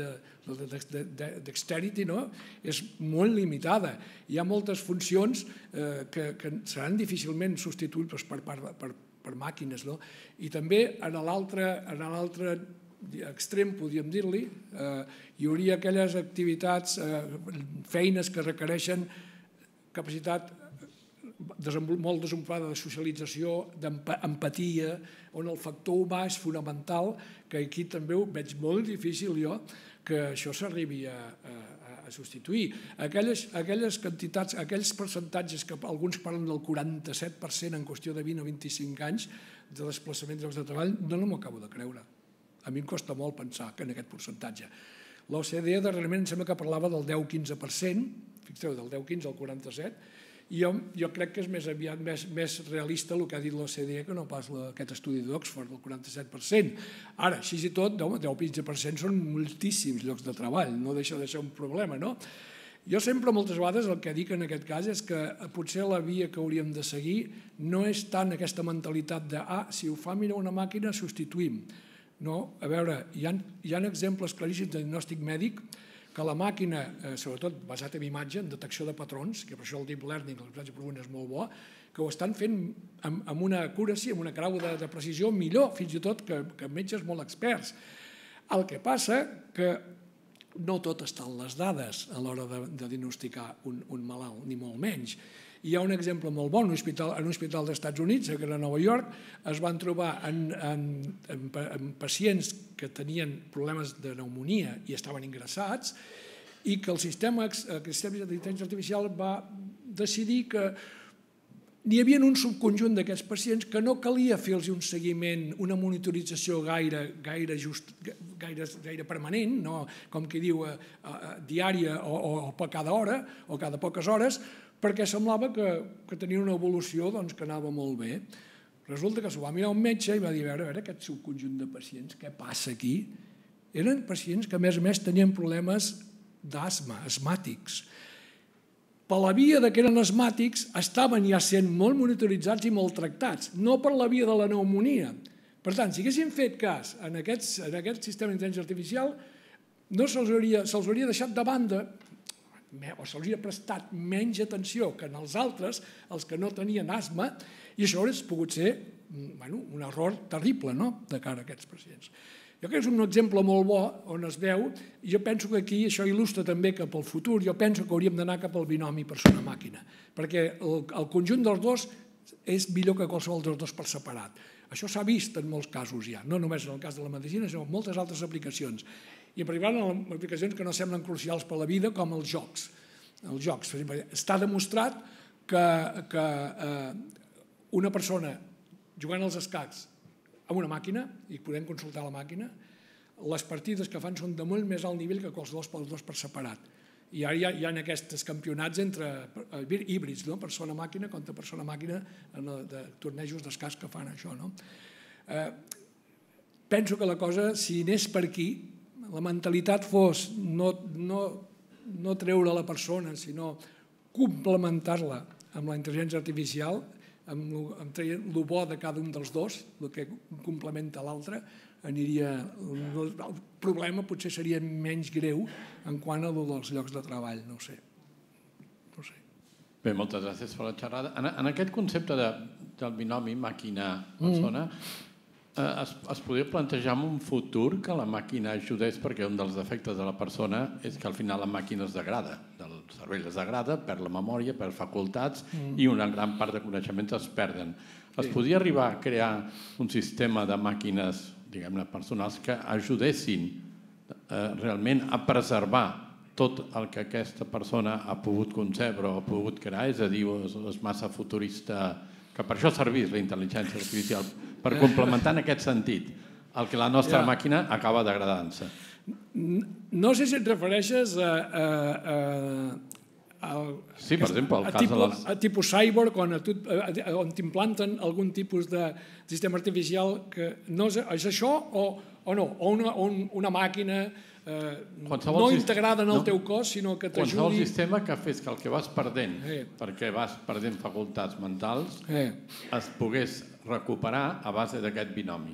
dexterity és molt limitada. Hi ha moltes funcions que seran difícilment substituïbles per màquines, no? I també en l'altre extrem, podríem dir-li, hi hauria aquelles activitats, feines que requereixen capacitat molt desenvolupada de socialització, d'empatia, on el factor humà és fonamental, que aquí també ho veig molt difícil jo, que això s'arribi a substituir. Aquelles quantitats, aquells percentatges que alguns parlen del 47% en qüestió de 20 o 25 anys de desplaçament de llocs de treball, no m'ho acabo de creure. A mi em costa molt pensar que en aquest percentatge. L'OCDE darrerament em sembla que parlava del 10-15%, fixeu, del 10-15 al 47%, i jo crec que és més aviat més realista el que ha dit l'OCDE que no pas aquest estudi d'Oxford, del 47%. Ara, així i tot, 10-15% són moltíssims llocs de treball, no deixa de ser un problema, no? Jo sempre, moltes vegades, el que dic en aquest cas és que potser la via que hauríem de seguir no és tant aquesta mentalitat de si ho fa millor una màquina, substituïm. No, a veure, hi ha exemples claríssims de diagnòstic mèdic que la màquina, sobretot basat en imatge, en detecció de patrons, que per això el deep learning, l'aprenentatge profund és molt bo, que ho estan fent amb una accuracy, amb una grau de precisió millor, fins i tot que metges molt experts. El que passa que no tot està en les dades a l'hora de diagnosticar un malalt, ni molt menys. Hi ha un exemple molt bon, en un hospital dels Estats Units, que era a Nova York, es van trobar en pacients que tenien problemes de pneumonia i estaven ingressats i que el sistema d'intel·ligència artificial va decidir que n'hi havia un subconjunt d'aquests pacients que no calia fer-los un seguiment, una monitorització gaire permanent, com qui diu diària o cada hora o cada poques hores, perquè semblava que tenia una evolució que anava molt bé. Resulta que s'ho va mirar un metge i va dir, a veure, aquest subconjunt de pacients, què passa aquí? Eren pacients que, a més, tenien problemes d'asma, asmàtics. Per la via que eren asmàtics, estaven ja sent molt monitoritzats i molt tractats, no per la via de la pneumonia. Per tant, si haguessin fet cas en aquest sistema d'intel·ligència artificial, no se'ls hauria deixat de banda o se'ls hauria prestat menys atenció que en els altres, els que no tenien asma, i això hauria pogut ser un error terrible de cara a aquests pacients. Jo crec que és un exemple molt bo on es veu, i jo penso que aquí això il·lustra també que pel futur jo penso que hauríem d'anar cap al binomi persona-màquina, perquè el conjunt dels dos és millor que qualsevol dels dos per separat. Això s'ha vist en molts casos ja, no només en el cas de la medicina, sinó en moltes altres aplicacions. I en particular en aplicacions que no semblen crucials per a la vida, com els jocs. Els jocs, per exemple, està demostrat que una persona jugant als escacs amb una màquina, i podem consultar la màquina, les partides que fan són de molt més alt nivell que qualsevol dels dos per separat. I ara hi ha aquests campionats entre híbrids, persona-màquina contra persona-màquina, de tornejos d'escacs que fan això. Penso que la cosa, si anés per aquí, la mentalitat fos no treure la persona, sinó complementar-la amb la intel·ligència artificial, amb traient el bo de cada un dels dos, el que complementa l'altre, el problema potser seria menys greu en quant a dels llocs de treball, no ho sé. Bé, moltes gràcies per la xerrada. En aquest concepte del binomi màquina-persona, es podria plantejar en un futur que la màquina ajudés, perquè un dels defectes de la persona és que al final la màquina es degrada, el cervell es degrada, perd la memòria, perd facultats i una gran part de coneixements es perden. Es podria arribar a crear un sistema de màquines, diguem-ne, personals que ajudessin realment a preservar tot el que aquesta persona ha pogut concebre o ha pogut crear, és a dir, és massa futurista, que per això servís la intel·ligència artificial, per complementar en aquest sentit el que la nostra màquina acaba degradant-se. No sé si et refereixes sí, per exemple, el cas de les... a tipus cyborg, on t'implanten algun tipus de sistema artificial que no és això, o o no, o una màquina no integrada en el teu cos, sinó que t'ajudi... Qualsevol sistema que fes que el que vas perdent, perquè vas perdent facultats mentals, es pogués recuperar a base d'aquest binomi.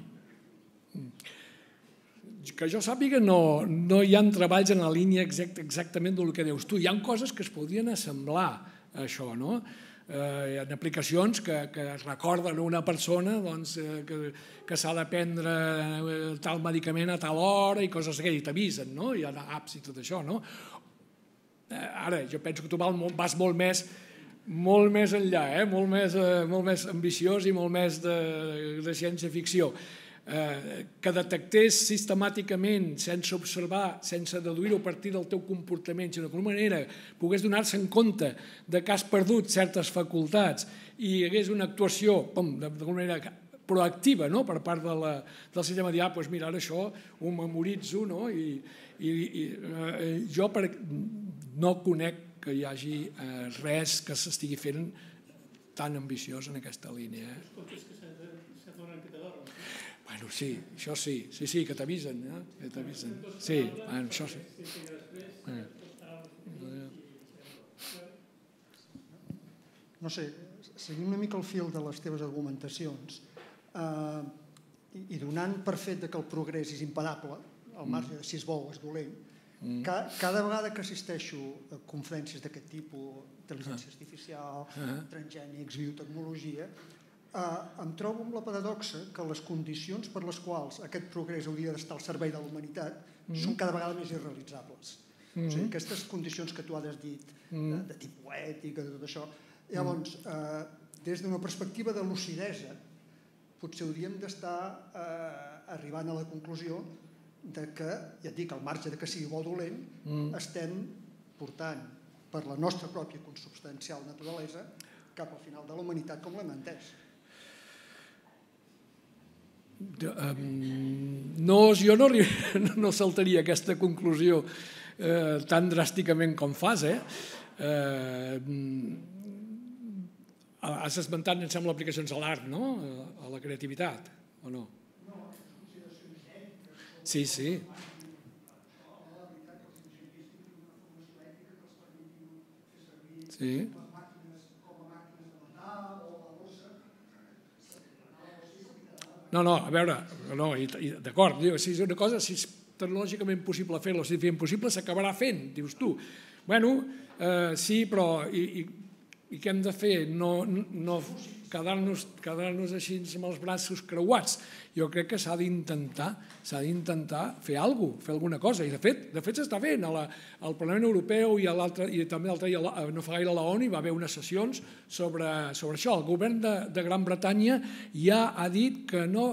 Que jo sàpiga, no hi ha treballs en la línia exactament del que dius tu. Hi ha coses que es podrien assemblar a això, no? Hi ha aplicacions que es recorden una persona que s'ha de prendre tal medicament a tal hora i coses que t'avisen, no? Hi ha apps i tot això, no? Ara, jo penso que tu vas molt més enllà, molt més ambiciós i molt més de ciència-ficció. Que detectés sistemàticament, sense observar, sense deduir-ho a partir del teu comportament, sinó que d'alguna manera pogués donar-se en compte de que has perdut certes facultats i hi hagués una actuació d'alguna manera proactiva per part del sistema de dir, doncs mira, ara això ho memoritzo, i jo no conec que hi hagi res que s'estigui fent tan ambiciós en aquesta línia. Bueno, sí, això sí, que t'avisen, que t'avisen. Sí, això sí. No sé, seguint una mica el fil de les teves argumentacions i donant per fet que el progrés és imparable, al marge de si és bo o és dolent, cada vegada que assisteixo a conferències d'aquest tipus, intel·ligència artificial, transgènics, biotecnologia, em trobo amb la paradoxa que les condicions per les quals aquest progrés hauria d'estar al servei de la humanitat són cada vegada més irrealitzables. O sigui, aquestes condicions que tu has dit, de tipus ètic, de tot això, llavors, des d'una perspectiva de lucidesa, potser hauríem d'estar arribant a la conclusió que, ja et dic, al marge que sigui bo o dolent, estem portant per la nostra pròpia consubstancial naturalesa cap al final de la humanitat com l'hem entès. Jo no saltaria aquesta conclusió tan dràsticament com fas. Has esmentat, em sembla, aplicacions a l'art, no? A la creativitat, o no? Sí. Sí. No, a veure, d'acord, si és una cosa, si és tecnològicament possible fer-lo, si és impossible, s'acabarà fent, dius tu. Bueno, sí, però i què hem de fer? No quedar-nos així amb els braços creuats. Jo crec que s'ha d'intentar fer alguna cosa, fer alguna cosa, i de fet s'està fent. Al Parlament Europeu i també no fa gaire a l'ONU hi va haver unes sessions sobre això. El govern de Gran Bretanya ja ha dit que no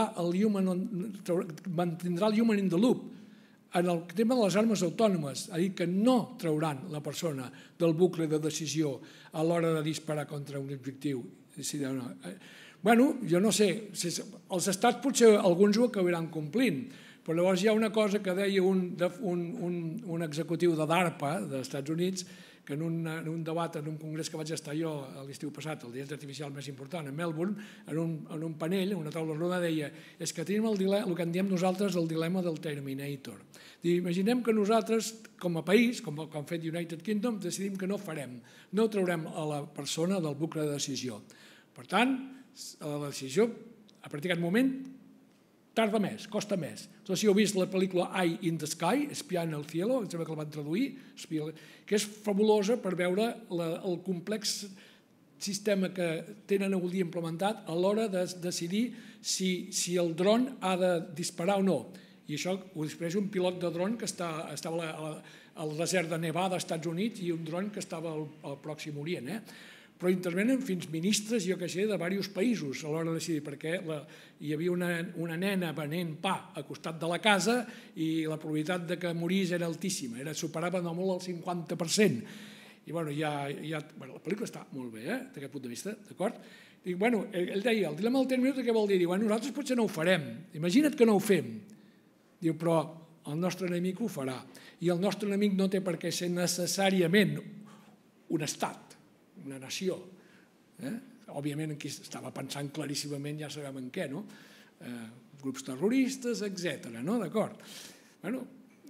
mantindrà el human in the loop en el tema de les armes autònomes. Ha dit que no trauran la persona del bucle de decisió a l'hora de disparar contra un objectiu. Bueno, jo no sé, els estats potser alguns ho acabaran complint, però llavors hi ha una cosa que deia un executiu de DARPA dels Estats Units, que en un debat, en un congrés que vaig estar jo l'estiu passat, el Dies Artificial més important, a Melbourne, en un panell, en una taula rodona, deia és que tenim el que en diem nosaltres el dilema del Terminator. Imaginem que nosaltres, com a país, com han fet United Kingdom, decidim que no farem, no traurem a la persona del bucle de decisió. Per tant, la decisió, a partir d'aquest moment, tarda més, costa més. No sé si heu vist la pel·lícula Eye in the Sky, Espiar en el cielo, em sembla que la van traduir, que és fabulosa per veure el complex sistema que tenen avui implementat a l'hora de decidir si el dron ha de disparar o no. I això ho després un pilot de dron que estava al desert de Nevada, als Estats Units, i un dron que estava al Pròxim Orient. Però intervenen fins ministres, jo què sé, de diversos països a l'hora de decidir, perquè hi havia una nena venent pa al costat de la casa i la probabilitat que morís era altíssima, superava molt el 50%. I la pel·lícula està molt bé, d'aquest punt de vista, d'acord? I ell deia, el dilema del Terminator què vol dir? Diu, nosaltres potser no ho farem, imagina't que no ho fem. Diu, però el nostre enemic ho farà. I el nostre enemic no té per què ser necessàriament un estat, una nació. Òbviament, aquí estava pensant claríssimament, ja sabem en què, no? grups terroristes, etc. No? D'acord. Bueno,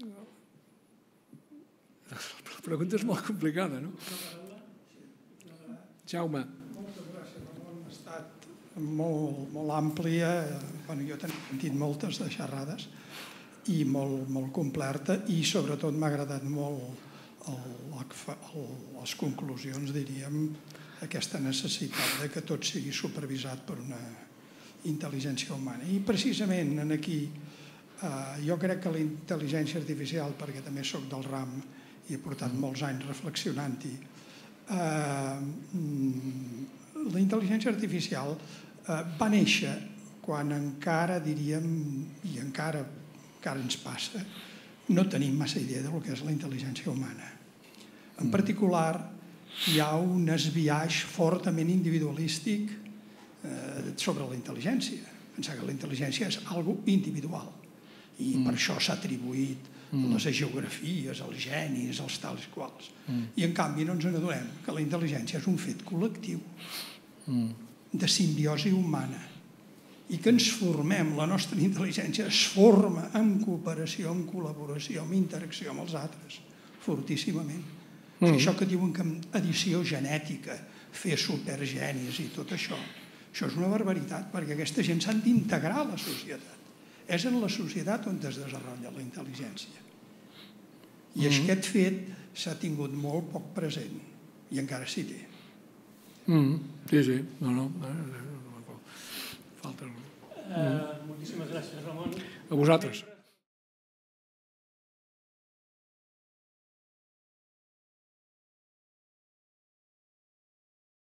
la pregunta és molt complicada, no? Jaume. Moltes gràcies, Ramon. Ha estat molt àmplia. Jo he sentit moltes de xerrades i molt completa, i sobretot m'ha agradat molt les conclusions, diríem, aquesta necessitat de que tot sigui supervisat per una intel·ligència humana. I precisament aquí jo crec que la intel·ligència artificial, perquè també soc del ram i he portat molts anys reflexionant-hi, la intel·ligència artificial va néixer quan encara, diríem, i encara ens passa, no tenim massa idea del que és la intel·ligència humana. En particular, hi ha un esbiaix fortament individualístic sobre la intel·ligència. Pensar que la intel·ligència és algo individual i per això s'ha atribuït les geografies, els genis, els tals i quals. I en canvi no ens adonem que la intel·ligència és un fet col·lectiu de simbiosi humana i que ens formem, la nostra intel·ligència es forma en cooperació, en col·laboració, en interacció amb els altres, fortíssimament. Això que diuen que amb edició genètica, fer supergenis i tot això, això és una barbaritat, perquè aquesta gent s'han d'integrar a la societat. És en la societat on es desenvolupa la intel·ligència. I aquest fet s'ha tingut molt poc present, i encara s'hi té. Sí. No. Falta... Moltíssimes gràcies, Ramon. A vosaltres.